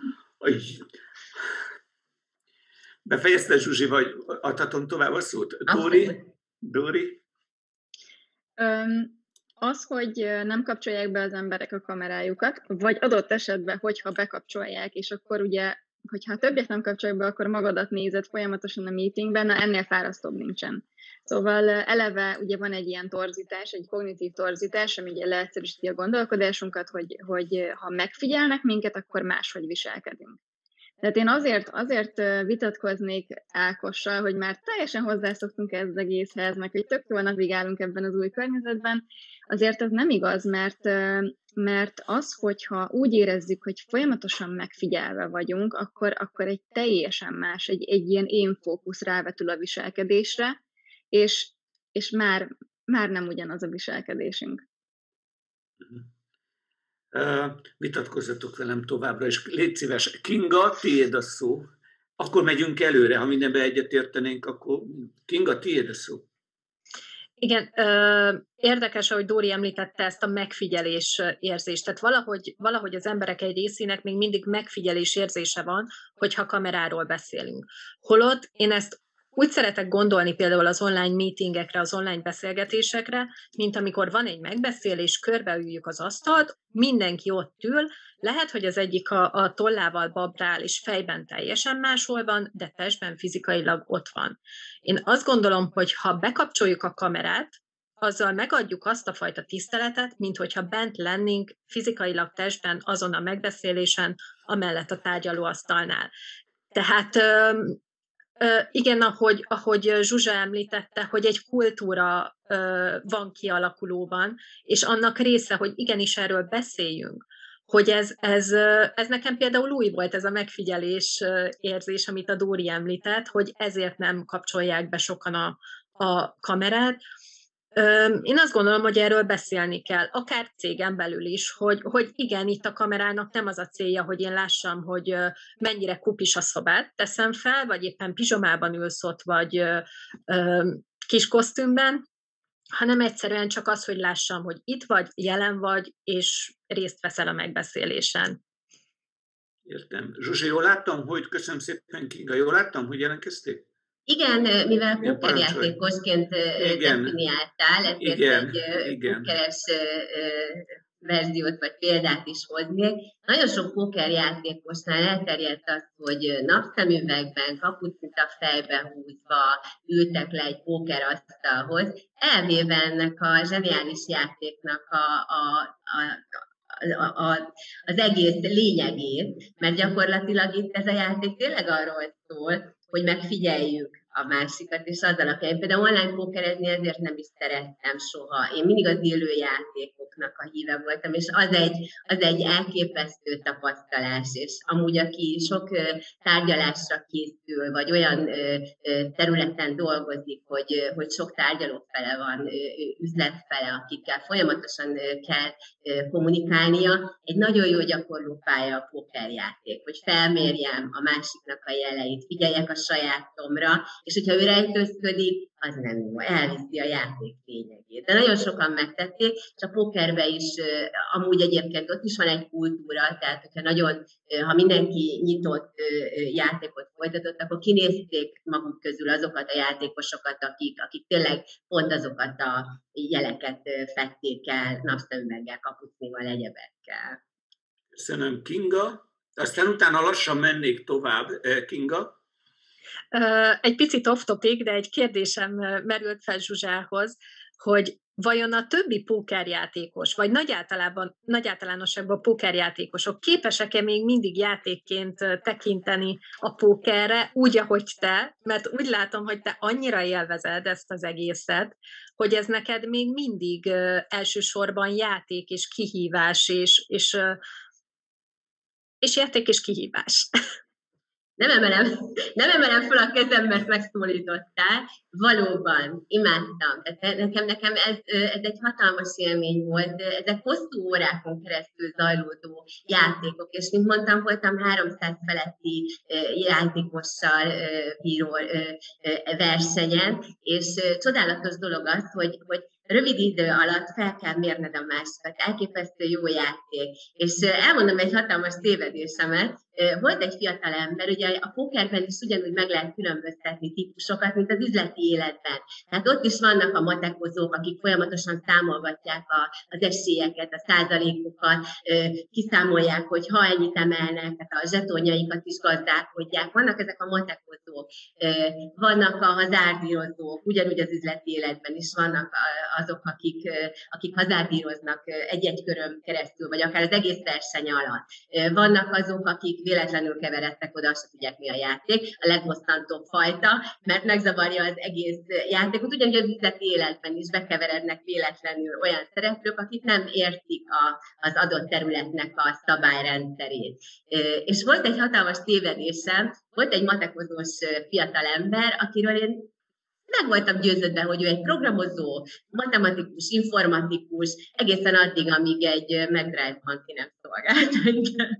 Befejezte Zsuzsi, vagy adhatom tovább a szót? Dóri? Az, hogy nem kapcsolják be az emberek a kamerájukat, vagy adott esetben, hogyha bekapcsolják, és akkor ugye hogyha többet nem kapcsoljuk be, akkor magadat nézed folyamatosan a meetingben, na ennél fárasztóbb nincsen. Szóval eleve ugye van egy ilyen torzítás, egy kognitív torzítás, ami ugye leegyszerűsíti a gondolkodásunkat, hogy ha megfigyelnek minket, akkor máshogy viselkedünk. Tehát én azért vitatkoznék Ákossal, hogy már teljesen hozzászoktunk ez az egészhez, meg hogy tök jól navigálunk ebben az új környezetben, azért ez nem igaz, mert az, hogyha úgy érezzük, hogy folyamatosan megfigyelve vagyunk, akkor egy teljesen más, egy ilyen én-fókusz rávetül a viselkedésre, és már nem ugyanaz a viselkedésünk. Vitatkozzatok velem továbbra, és légy szíves, Kinga, tiéd a szó. Akkor megyünk előre, ha mindenben egyetértenénk, akkor Kinga, tiéd a szó. Igen, érdekes, ahogy Dóri említette ezt a megfigyelés érzést. Tehát valahogy az emberek egy részének még mindig megfigyelés érzése van, hogyha kameráról beszélünk. Holott én ezt úgy szeretek gondolni például az online meetingekre, az online beszélgetésekre, mint amikor van egy megbeszélés, körbeüljük az asztalt, mindenki ott ül, lehet, hogy az egyik a tollával babrál, és fejben teljesen máshol van, de testben fizikailag ott van. Én azt gondolom, hogy ha bekapcsoljuk a kamerát, azzal megadjuk azt a fajta tiszteletet, mint hogyha bent lennénk fizikailag testben azon a megbeszélésen, amellett a tárgyalóasztalnál. Tehát igen, ahogy Zsuzsa említette, hogy egy kultúra van kialakulóban, és annak része, hogy igenis erről beszéljünk, hogy ez nekem például új volt, ez a megfigyelés érzés, amit a Dóri említett, hogy ezért nem kapcsolják be sokan a kamerát. Én azt gondolom, hogy erről beszélni kell, akár cégen belül is, hogy igen, itt a kamerának nem az a célja, hogy én lássam, hogy mennyire kupis a szobát teszem fel, vagy éppen pizsomában ülsz ott, vagy kis kosztümben, hanem egyszerűen csak az, hogy lássam, hogy itt vagy, jelen vagy, és részt veszel a megbeszélésen. Értem. Zsuzsi, jól láttam, hogy köszönöm szépen, Kinga, jól láttam, hogy jelentkezték? Igen, mivel pókerjátékosként definiáltál, ezért egy pókeres verziót vagy példát is hoznék. Nagyon sok pókerjátékosnál elterjedt az, hogy napszemüvegben, kapucnit a fejbe húzva ültek le egy pókerasztalhoz, elvéve ennek a zseniális játéknak az egész lényegét, mert gyakorlatilag itt ez a játék tényleg arról szól, hogy megfigyeljük a másikat, és az alapján. Például online pókerezni ezért nem is szerettem soha. Én mindig az élő játékoknak a híve voltam, és az egy elképesztő tapasztalás, és amúgy aki sok tárgyalásra készül, vagy olyan területen dolgozik, hogy sok tárgyalófele van, üzletfele, akikkel folyamatosan kell kommunikálnia, egy nagyon jó gyakorlópálya a pókerjáték, hogy felmérjem a másiknak a jeleit, figyeljek a sajátomra, és hogyha ő rejtőzködik, az nem jó, elviszi a játék lényegét. De nagyon sokan megtették, és a pókerbe is, amúgy egyébként ott is van egy kultúra, tehát ha mindenki nyitott játékot folytatott, akkor kinézték maguk közül azokat a játékosokat, akik tényleg pont azokat a jeleket fedték el napszemüveggel, kapucnival, egyebekkel. Köszönöm, Kinga. Aztán utána lassan mennék tovább, Kinga. Egy picit off-topic, de egy kérdésem merült fel Zsuzsához, hogy vajon a többi pókerjátékos, vagy nagy általánosságban pókerjátékosok képesek-e még mindig játékként tekinteni a pókerre, úgy, ahogy te, mert úgy látom, hogy te annyira élvezed ezt az egészet, hogy ez neked még mindig elsősorban játék és kihívás, és játék és kihívás. Nem emelem fel a kezem, mert megszólítottál. Valóban, imádtam. Nekem ez egy hatalmas élmény volt. Ezek hosszú órákon keresztül zajlódó játékok, és mint mondtam, voltam 300 feletti játékossal bíró versenyen, és csodálatos dolog az, hogy rövid idő alatt fel kell mérned a másikat, elképesztő jó játék. És elmondom egy hatalmas tévedésemet, Volt egy fiatal ember, ugye a pókerben is ugyanúgy meg lehet különböztetni típusokat, mint az üzleti életben. Tehát ott is vannak a matekozók, akik folyamatosan számolgatják az esélyeket, a százalékokat, kiszámolják, hogy ha ennyit emelnek, tehát a zsetonjaikat is gazdálkodják. Vannak ezek a matekozók, vannak a hazárdírozók, ugyanúgy az üzleti életben is vannak azok, akik hazárdíroznak egy-egy körön keresztül, vagy akár az egész verseny alatt. Vannak azok, akik véletlenül keveredtek oda, azt tudják, mi a játék, a legbosszantóbb fajta, mert megzavarja az egész játékot. Ugyanúgy az üzleti életben is bekeverednek véletlenül olyan szereplők, akik nem értik az adott területnek a szabályrendszerét. És volt egy hatalmas tévedésem, volt egy matekozós fiatal ember, akiről én meg voltam győződve, hogy ő egy programozó, matematikus, informatikus, egészen addig, amíg egy McDrive banki nem szolgált engem.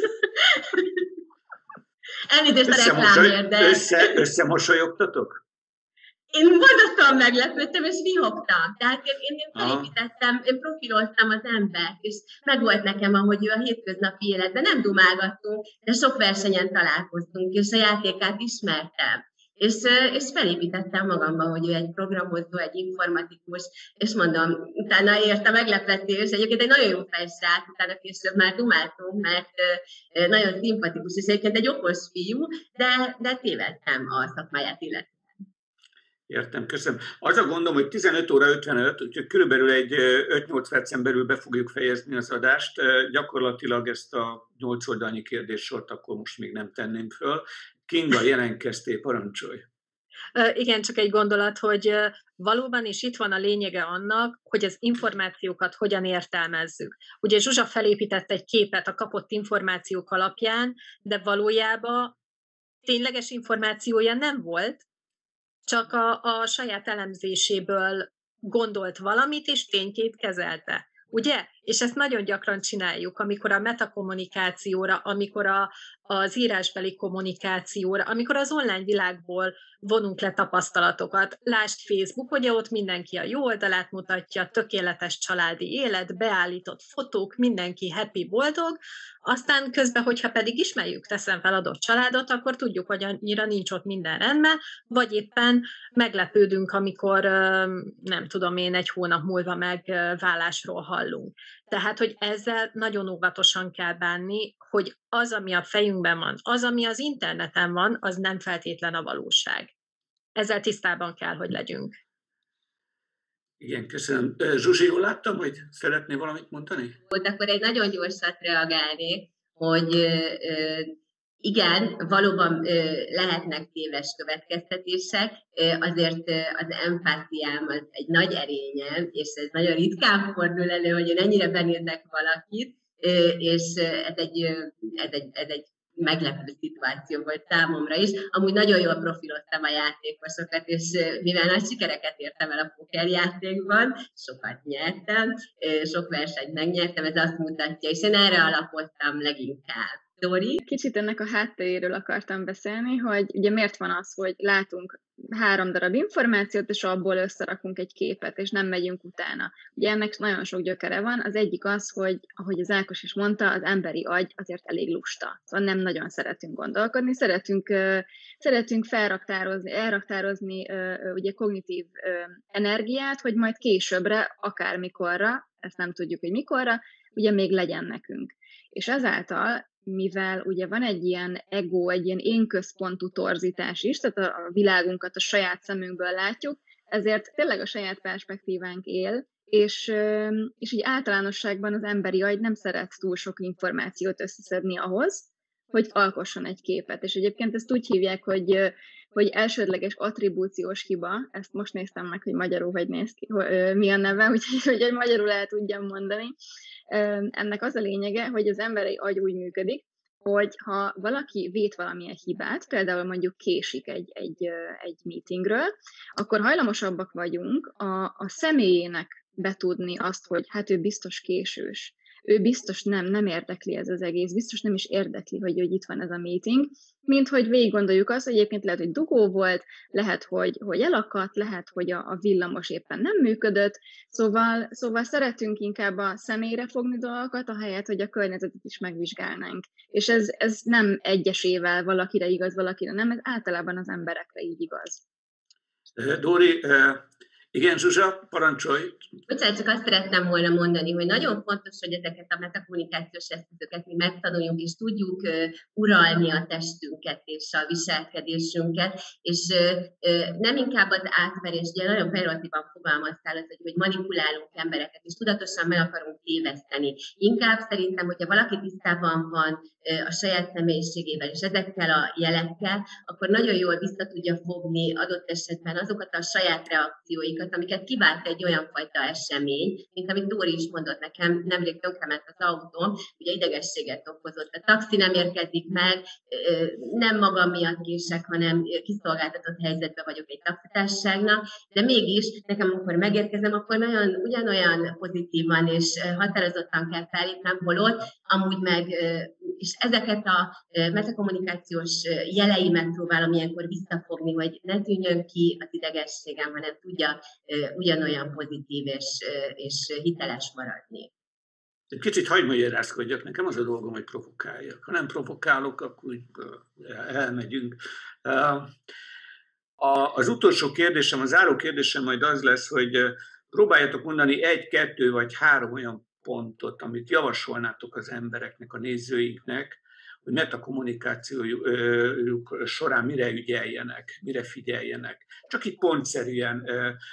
Elnézést a reklámért, de... Összemosolyogtatok? Én borzasztóan meglepődtem, és vihogtam. Tehát én felépítettem, én profiloztam az embert, és megvolt nekem, ahogy ő a hétköznapi életben nem dumálgattunk, de sok versenyen találkoztunk, és a játékát ismertem. És felépítettem magamba, hogy ő egy programozó, egy informatikus, és mondom, utána ért a meglepetés, egyébként egy nagyon jó fejsrác, utána később már dumáltunk, mert nagyon szimpatikus, és egyébként egy okos fiú, de tévedtem a szakmáját illetve. Értem, köszönöm. Az a gondom, hogy 15 óra 55, úgyhogy körülbelül egy 5-8 percen belül be fogjuk fejezni az adást. Gyakorlatilag ezt a 8 oldalnyi kérdéssort akkor most még nem tenném föl. Kinga, jelentkeztél, parancsolj. Igen, csak egy gondolat, hogy valóban is itt van a lényege annak, hogy az információkat hogyan értelmezzük. Ugye Zsuzsa felépített egy képet a kapott információk alapján, de valójában tényleges információja nem volt, csak a saját elemzéséből gondolt valamit, és tényként kezelte. Ugye? És ezt nagyon gyakran csináljuk, amikor a metakommunikációra, amikor az írásbeli kommunikációra, amikor az online világból vonunk le tapasztalatokat. Lásd Facebook, ugye ott mindenki a jó oldalát mutatja, tökéletes családi élet, beállított fotók, mindenki happy, boldog, aztán közben, hogyha pedig ismerjük, teszem fel adott családot, akkor tudjuk, hogy annyira nincs ott minden rendben, vagy éppen meglepődünk, amikor nem tudom én, egy hónap múlva meg vállásról hallunk. Tehát, hogy ezzel nagyon óvatosan kell bánni, hogy az, ami a fejünkben van, az, ami az interneten van, az nem feltétlen a valóság. Ezzel tisztában kell, hogy legyünk. Igen, köszönöm. Zsuzsi, jól láttam, hogy szeretné valamit mondani? Akkor egy nagyon gyorsat reagálnék, hogy igen, valóban lehetnek téves következtetések, azért az empátiám az egy nagy erényem, és ez nagyon ritkán fordul elő, hogy én ennyire benézek valakit, és ez egy meglepő szituáció volt számomra is. Amúgy nagyon jól profiloztam a játékosokat, és mivel nagy sikereket értem el a pókerjátékban, sokat nyertem, sok versenyt megnyertem, ez azt mutatja, és én erre alapoztam leginkább. Dori? Kicsit ennek a hátteréről akartam beszélni, hogy ugye miért van az, hogy látunk 3 darab információt, és abból összerakunk egy képet, és nem megyünk utána. Ugye ennek nagyon sok gyökere van. Az egyik az, hogy, ahogy az Ákos is mondta, az emberi agy azért elég lusta. Szóval nem nagyon szeretünk gondolkodni, szeretünk elraktározni ugye kognitív energiát, hogy majd későbbre, akármikorra, ezt nem tudjuk, hogy mikorra, ugye még legyen nekünk. És ezáltal, mivel ugye van egy ilyen ego, egy ilyen énközpontú torzítás is, tehát a világunkat a saját szemünkből látjuk, ezért tényleg a saját perspektívánk él, és így általánosságban az emberi agy nem szeret túl sok információt összeszedni ahhoz, hogy alkosson egy képet. És egyébként ezt úgy hívják, hogy elsődleges attribúciós hiba, ezt most néztem meg, hogy magyarul hogy néz ki, mi a neve, úgyhogy magyarul el tudjam mondani. Ennek az a lényege, hogy az emberi agy úgy működik, hogy ha valaki vét valamilyen hibát, például mondjuk késik egy meetingről, akkor hajlamosabbak vagyunk a személyének betudni azt, hogy hát ő biztos késős. ő biztos nem érdekli ez az egész, biztos nem is érdekli, hogy itt van ez a meeting, mint hogy végig gondoljuk azt, hogy egyébként lehet, hogy dugó volt, lehet, hogy elakadt, lehet, hogy a villamos éppen nem működött, szóval szeretünk inkább a személyre fogni dolgokat, ahelyett, hogy a környezetet is megvizsgálnánk. És ez nem egyesével valakire igaz, valakire nem, ez általában az emberekre így igaz. Dóri, igen, Zsuzsa, parancsolj! Bocsánat, csak azt szerettem volna mondani, hogy nagyon fontos, hogy ezeket a metakommunikációs eszközöket mi megtanuljunk, és tudjuk uralni a testünket és a viselkedésünket, és nem inkább az átverés, ugye nagyon pejoratívan fogalmaztál az, hogy manipulálunk embereket, és tudatosan meg akarunk téveszteni. Inkább szerintem, hogyha valaki tisztában van a saját személyiségével és ezekkel a jelekkel, akkor nagyon jól vissza tudja fogni adott esetben azokat a saját reakcióikat, amiket kivált egy olyan fajta esemény, mint amit Dóri is mondott nekem, nemrég tönkrement az autóm, ugye idegességet okozott. A taxi nem érkezik meg, nem magam miatt kések, hanem kiszolgáltatott helyzetben vagyok egy taxitársaságnak, de mégis nekem, amikor megérkezem, akkor nagyon ugyanolyan pozitívan és határozottan kell fellépnem, holott amúgy meg, és ezeket a metakommunikációs jeleimet próbálom ilyenkor visszafogni, hogy ne tűnjön ki az idegességem, hanem tudja ugyanolyan pozitív és hiteles maradni. Kicsit hagyd magyarázkodjak, nekem az a dolgom, hogy provokáljak. Ha nem provokálok, akkor elmegyünk. Az utolsó kérdésem, a záró kérdésem majd az lesz, hogy próbáljatok mondani 1, 2 vagy 3 olyan pontot, amit javasolnátok az embereknek, a nézőiknek, hogy metakommunikációjuk során mire ügyeljenek, mire figyeljenek. Csak itt pontszerűen.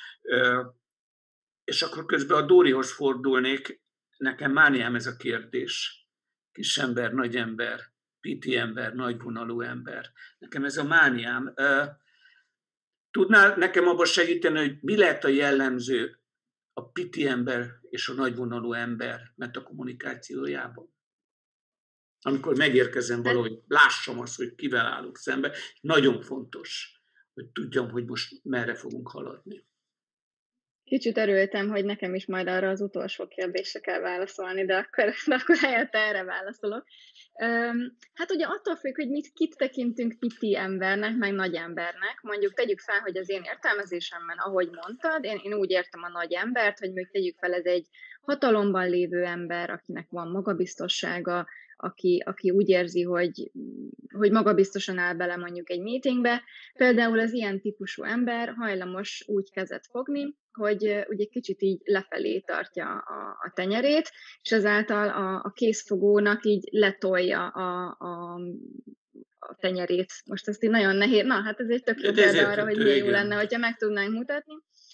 És akkor közben a Dórihoz fordulnék, nekem mániám ez a kérdés. Kisember, nagyember, piti ember, nagyvonalú ember. Nekem ez a mániám. Tudnál nekem abban segíteni, hogy mi lehet a jellemző a piti ember és a nagyvonalú ember metakommunikációjában? Amikor megérkezem valahogy, lássam azt, hogy kivel állok szembe. Nagyon fontos, hogy tudjam, hogy most merre fogunk haladni. Kicsit örültem, hogy nekem is majd arra az utolsó kérdésre kell válaszolni, de akkor helyette erre válaszolok. Hát ugye attól függ, hogy kit tekintünk piti embernek, meg nagy embernek. Mondjuk tegyük fel, hogy az én értelmezésemben, ahogy mondtad, én úgy értem a nagy embert, hogy még tegyük fel, ez egy hatalomban lévő ember, akinek van magabiztossága, aki úgy érzi, hogy magabiztosan áll bele mondjuk egy meetingbe. Például az ilyen típusú ember hajlamos úgy kezet fogni, hogy ugye kicsit így lefelé tartja a tenyerét, és ezáltal a kézfogónak így letolja a tenyerét. Most ezt így nagyon nehéz, hát ez egy tök jó példa arra, hogy milyen jó lenne, hogyha meg tudnánk mutatni.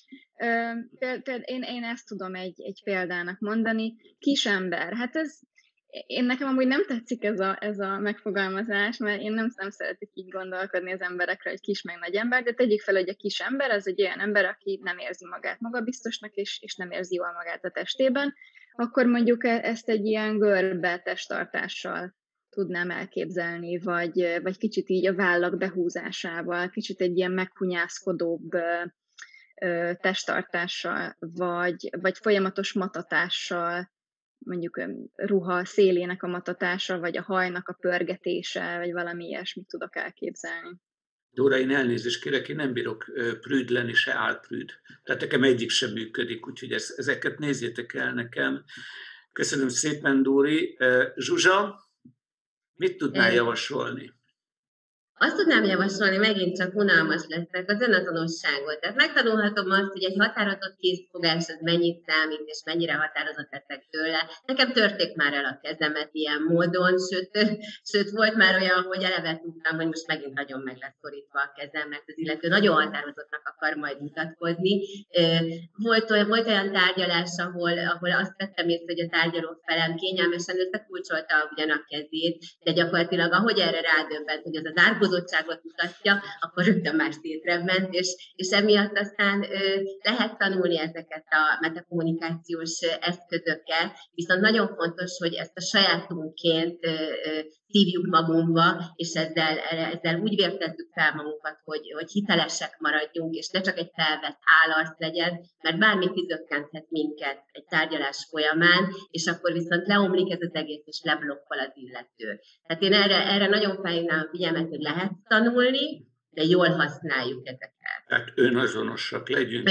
Én ezt tudom egy példának mondani. Kisember, hát nekem amúgy nem tetszik ez a megfogalmazás, mert én nem szeretek így gondolkodni az emberekre, hogy kis meg nagy ember, de tegyük fel, hogy a kis ember az egy olyan ember, aki nem érzi magát magabiztosnak, és nem érzi jól magát a testében, akkor mondjuk ezt egy ilyen görbe testtartással tudnám elképzelni, vagy kicsit így a vállak behúzásával, kicsit egy ilyen meghunyászkodóbb testtartással, vagy folyamatos matatással, mondjuk ruha szélének a matatása, vagy a hajnak a pörgetése, vagy valami ilyesmit tudok elképzelni. Dóra, én elnézést kérek, én nem bírok prűd lenni, se álprűd. Tehát nekem egyik sem működik, úgyhogy ezeket nézzétek el nekem. Köszönöm szépen, Dóri. Zsuzsa, mit tudnál javasolni? Azt tudnám javasolni, megint csak unalmas leszek, az önazonosságot. Tehát megtanulhatom azt, hogy egy határozott kézfogás az mennyit számít, és mennyire határozott leszek tőle. Nekem törték már el a kezemet ilyen módon, sőt volt már olyan, hogy eleve tudtam, hogy most megint nagyon meg lesz szorítva a kezem, mert az illető nagyon határozottnak akar majd mutatkozni. Volt olyan tárgyalás, ahol azt vettem észre, hogy a tárgyaló felem kényelmesen összekulcsolta ugyan a kezét, de gyakorlatilag ahogy erre rádöbbent, hogy az árkozó tájékozódtságot mutatja, akkor rögtön más tétre ment, és emiatt aztán lehet tanulni ezeket a metakommunikációs eszközökkel, viszont nagyon fontos, hogy ezt a sajátunként szívjuk magunkba, és ezzel úgy vértezzük fel magunkat, hogy hitelesek maradjunk, és ne csak egy felvett állarc legyen, mert bármi kizökkenthet minket egy tárgyalás folyamán, és akkor viszont leomlik ez az egész, és leblokkol az illető. Tehát én erre nagyon felhívnám a figyelmet, hogy lehet tanulni, de jól használjuk ezeket. Tehát önazonosak legyünk,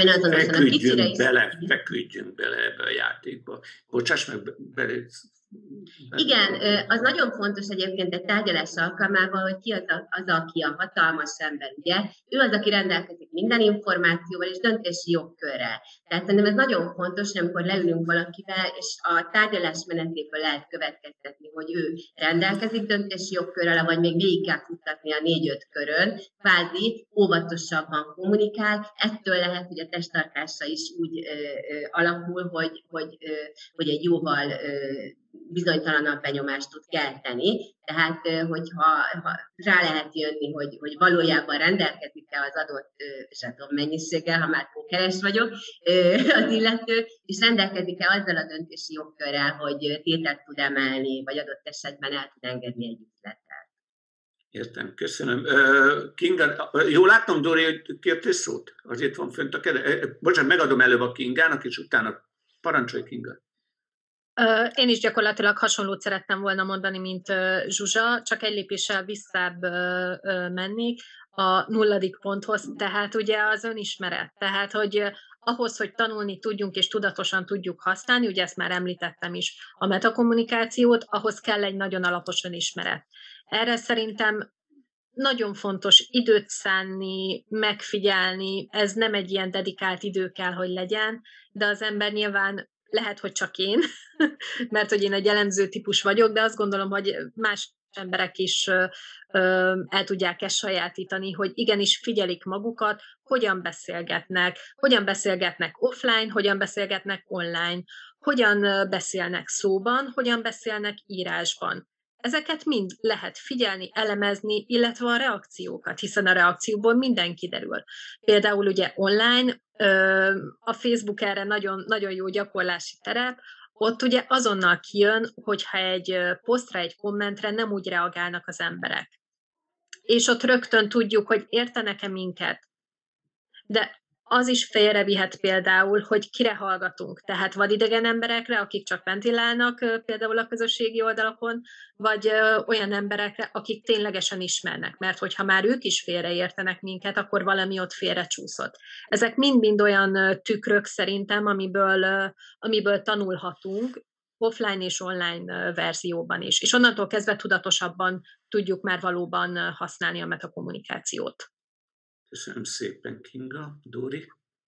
feküdjünk bele ebbe a játékba. Bocsáss meg, igen, az nagyon fontos egyébként egy tárgyalás alkalmával, hogy ki az, aki a hatalmas ember, ugye? Ő az, aki rendelkezik minden információval és döntési jogkörrel. Tehát szerintem ez nagyon fontos, hogy amikor leülünk valakivel, és a tárgyalás menetéből lehet következtetni, hogy ő rendelkezik döntési jogkörrel, vagy még végig kell futtatni a 4-5 körön, kvázi óvatosabban kommunikál, ettől lehet, hogy a testtartása is úgy alakul, hogy egy jóval bizonytalanabb benyomást tud kelteni. Tehát, hogyha rá lehet jönni, hogy valójában rendelkezik-e az adott zseton mennyiséggel, ha már pókeres vagyok, az illető, és rendelkezik-e azzal a döntési jogkörrel, hogy tételt tud emelni, vagy adott esetben el tud engedni egy üzletet. Értem, köszönöm. Kinga, jól láttam, Dóri, hogy kértél szót? Azért van fönt a bocsánat, megadom előbb a Kingának, és utána parancsolj, Kinga. Én is gyakorlatilag hasonlót szerettem volna mondani, mint Zsuzsa, csak egy lépéssel visszább mennék a 0. ponthoz, tehát ugye az önismeret, tehát hogy ahhoz, hogy tanulni tudjunk és tudatosan tudjuk használni, ugye ezt már említettem is, a metakommunikációt, ahhoz kell egy nagyon alapos önismeret. Erre szerintem nagyon fontos időt szánni, megfigyelni, ez nem egy ilyen dedikált idő kell, hogy legyen, de az ember nyilván lehet, hogy csak én, mert hogy én egy elemző típus vagyok, de azt gondolom, hogy más emberek is el tudják ezt sajátítani, hogy igenis figyelik magukat, hogyan beszélgetnek offline, hogyan beszélgetnek online, hogyan beszélnek szóban, hogyan beszélnek írásban. Ezeket mind lehet figyelni, elemezni, illetve a reakciókat, hiszen a reakcióból minden kiderül. Például ugye online, a Facebook erre nagyon, nagyon jó gyakorlási terep, ott ugye azonnal kijön, hogyha egy posztra, egy kommentre nem úgy reagálnak az emberek. És ott rögtön tudjuk, hogy értenek-e minket. De az is félrevihet például, hogy kire hallgatunk. Tehát vadidegen emberekre, akik csak ventilálnak például a közösségi oldalakon, vagy olyan emberekre, akik ténylegesen ismernek. Mert hogyha már ők is félreértenek minket, akkor valami ott félrecsúszott. Ezek mind-mind olyan tükrök szerintem, amiből tanulhatunk, offline és online verzióban is. És onnantól kezdve tudatosabban tudjuk már valóban használni a metakommunikációt. Köszönöm szépen, Kinga. Dóri?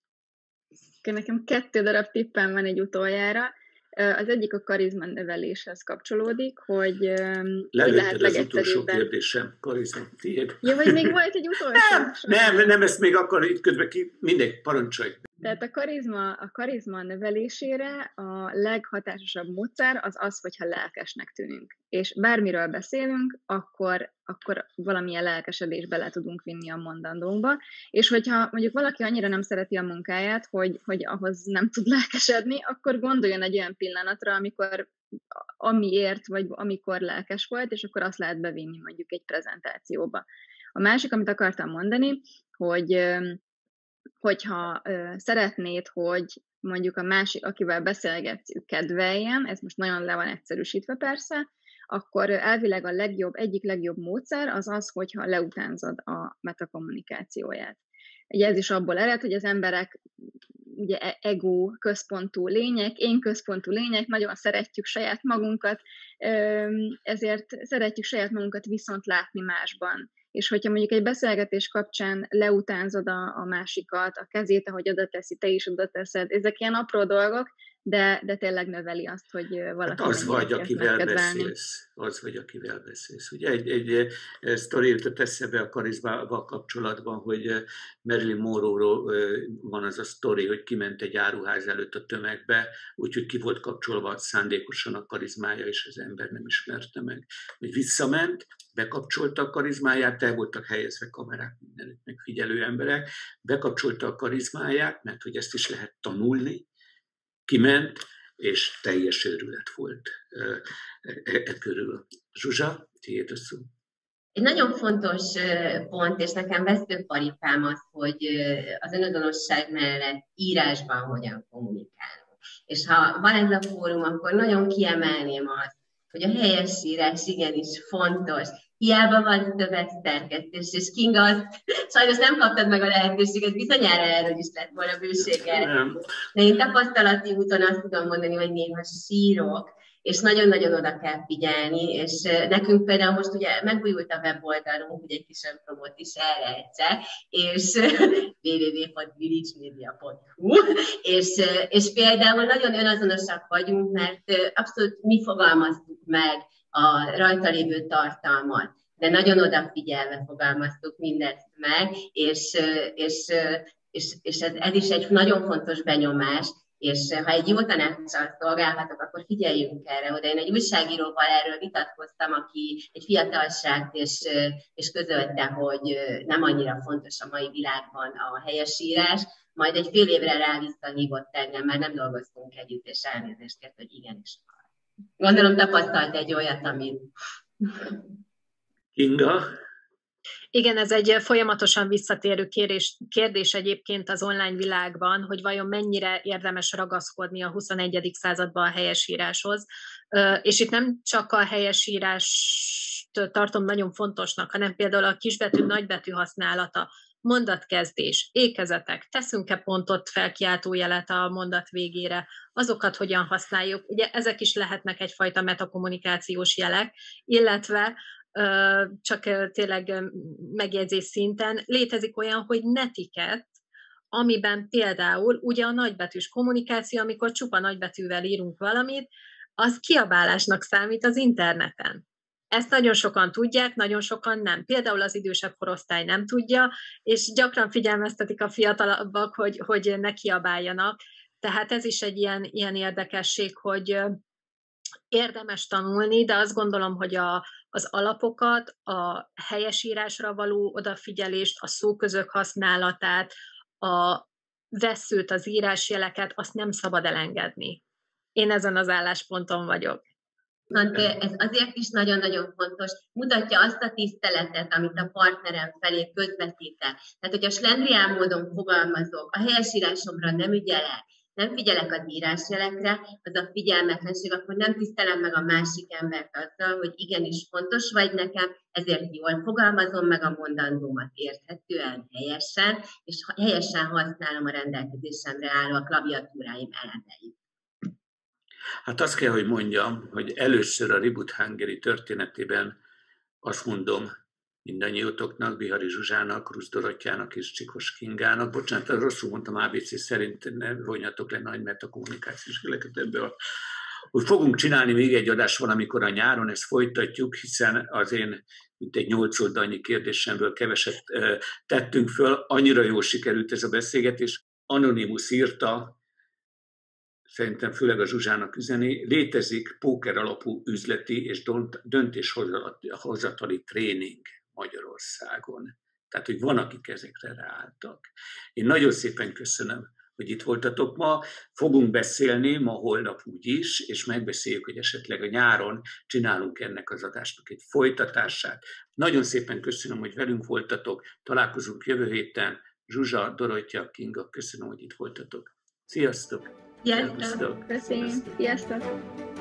Nekem 2 darab tippem van egy utoljára. Az egyik a karizma növeléshez kapcsolódik, hogy lehet az utolsó kérdésem. Karizma, tiéd. Ja, vagy még volt egy utolsó? Nem, ezt még akkor itt közben mindegy, parancsolj. Tehát a karizma növelésére a leghatásosabb módszer az, hogyha lelkesnek tűnünk. És bármiről beszélünk, akkor valamilyen lelkesedést bele tudunk vinni a mondandónkba. És hogyha mondjuk valaki annyira nem szereti a munkáját, hogy ahhoz nem tud lelkesedni, akkor gondoljon egy olyan pillanatra, amiért, vagy amikor lelkes volt, és akkor azt lehet bevinni mondjuk egy prezentációba. A másik, amit akartam mondani, hogyha szeretnéd, hogy mondjuk a másik, akivel beszélgetsz, kedveljen, ez most nagyon le van egyszerűsítve persze, akkor elvileg egyik legjobb módszer az, hogyha leutánzod a metakommunikációját. Ugye ez is abból ered, hogy az emberek ugye ego központú lények, én központú lények, nagyon szeretjük saját magunkat, ezért szeretjük saját magunkat viszont látni másban. És hogyha mondjuk egy beszélgetés kapcsán leutánzod a másikat, a kezét, ahogy oda teszi, te is oda teszed, ezek ilyen apró dolgok, de tényleg növeli azt, hogy valaki Hát az vagy, akivel megkedvelni. beszélsz. Az vagy, akivel beszélsz. Ugye egy sztori jutott eszembe a karizmával kapcsolatban, hogy Marilyn Monroe-ról van az a sztori, hogy kiment egy áruház előtt a tömegbe, úgyhogy ki volt kapcsolva szándékosan a karizmája, és az ember nem ismerte meg. Hogy visszament, bekapcsolta a karizmáját, el voltak helyezve kamerák, mindenütt megfigyelő emberek, bekapcsolta a karizmáját, mert hogy ezt is lehet tanulni, kiment, és teljes őrület volt körül. Zsuzsa, tiéd a szó. Egy nagyon fontos pont, és nekem vesztőparipám az, hogy az önazonosság mellett írásban hogyan kommunikálunk. És ha van ez a fórum, akkor nagyon kiemelném azt, hogy a helyesírás igenis fontos. Hiába van szövegszerkesztés, és Kinga, azt sajnos nem kaptad meg a lehetőséget, bizonyára erről is lett volna bőséggel. De én tapasztalati úton azt tudom mondani, hogy néha sírok, és nagyon-nagyon oda kell figyelni, és nekünk például most ugye megújult a weboldalunk, hogy egy kis önpromót is elrejtsek, és www.villagemedia.hu, és például nagyon önazonosak vagyunk, mert abszolút mi fogalmaztuk meg a rajta lévő tartalmat, de nagyon odafigyelve fogalmaztuk mindezt meg, és ez is egy nagyon fontos benyomás, és ha egy jó tanácssal szolgálhatok, akkor figyeljünk erre oda. Én egy újságíróval erről vitatkoztam, aki egy fiatal srác, és közölte, hogy nem annyira fontos a mai világban a helyesírás, majd egy fél évre rá visszahívott engem, már nem dolgoztunk együtt, és elnézést kért, hogy igenis. Gondolom tapasztalt egy olyat, amit... Inga? Igen, ez egy folyamatosan visszatérő kérdés egyébként az online világban, hogy vajon mennyire érdemes ragaszkodni a 21. században a helyesíráshoz. És itt nem csak a helyesírást tartom nagyon fontosnak, hanem például a kisbetű, nagybetű használata, mondatkezdés, ékezetek, teszünk-e pontot, felkiáltójelet a mondat végére, azokat hogyan használjuk. Ugye ezek is lehetnek egyfajta metakommunikációs jelek, illetve csak tényleg megjegyzés szinten létezik olyan, hogy netiket, amiben például ugye a nagybetűs kommunikáció, amikor csupa nagybetűvel írunk valamit, az kiabálásnak számít az interneten. Ezt nagyon sokan tudják, nagyon sokan nem. Például az idősebb korosztály nem tudja, és gyakran figyelmeztetik a fiatalabbak, hogy ne kiabáljanak. Tehát ez is egy ilyen érdekesség, hogy érdemes tanulni, de azt gondolom, hogy az alapokat, a helyesírásra való odafigyelést, a szóközök használatát, a vesszőt, az írásjeleket, azt nem szabad elengedni. Én ezen az állásponton vagyok. Ez azért is nagyon-nagyon fontos, mutatja azt a tiszteletet, amit a partnerem felé közvetítek. Tehát, hogyha slendrián módon fogalmazok, a helyesírásomra nem ügyelek, nem figyelek az írásjelekre, az a figyelmetlenség, akkor nem tisztelem meg a másik embert azzal, hogy igenis fontos vagy nekem, ezért jól fogalmazom meg a mondandómat érthetően, helyesen, és helyesen használom a rendelkezésemre álló a klaviatúráim elemeit. Hát azt kell, hogy mondjam, hogy először a Reboot Hungary történetében azt mondom mindannyiótoknak, Bihari Zsuzsának, Rusz Dorottyának és Csikos Kingának, bocsánat, rosszul mondtam ABC szerint, ne vonjatok le nagy metakommunikációs jeleket ebből, hogy fogunk csinálni még egy adást valamikor a nyáron, ezt folytatjuk, hiszen az én mintegy 8 oldalnyi kérdésemből keveset tettünk föl, annyira jól sikerült ez a beszélgetés. Anonymous írta, szerintem főleg a Zsuzsának üzeni, létezik póker alapú üzleti és döntéshozatali tréning Magyarországon. Tehát, hogy van, akik ezekre ráálltak. Én nagyon szépen köszönöm, hogy itt voltatok ma. Fogunk beszélni ma, holnap úgyis, és megbeszéljük, hogy esetleg a nyáron csinálunk ennek az adásnak egy folytatását. Nagyon szépen köszönöm, hogy velünk voltatok. Találkozunk jövő héten. Zsuzsa, Dorottya, Kinga, köszönöm, hogy itt voltatok. Sziasztok! Sziasztok! Köszönöm! Sziasztok!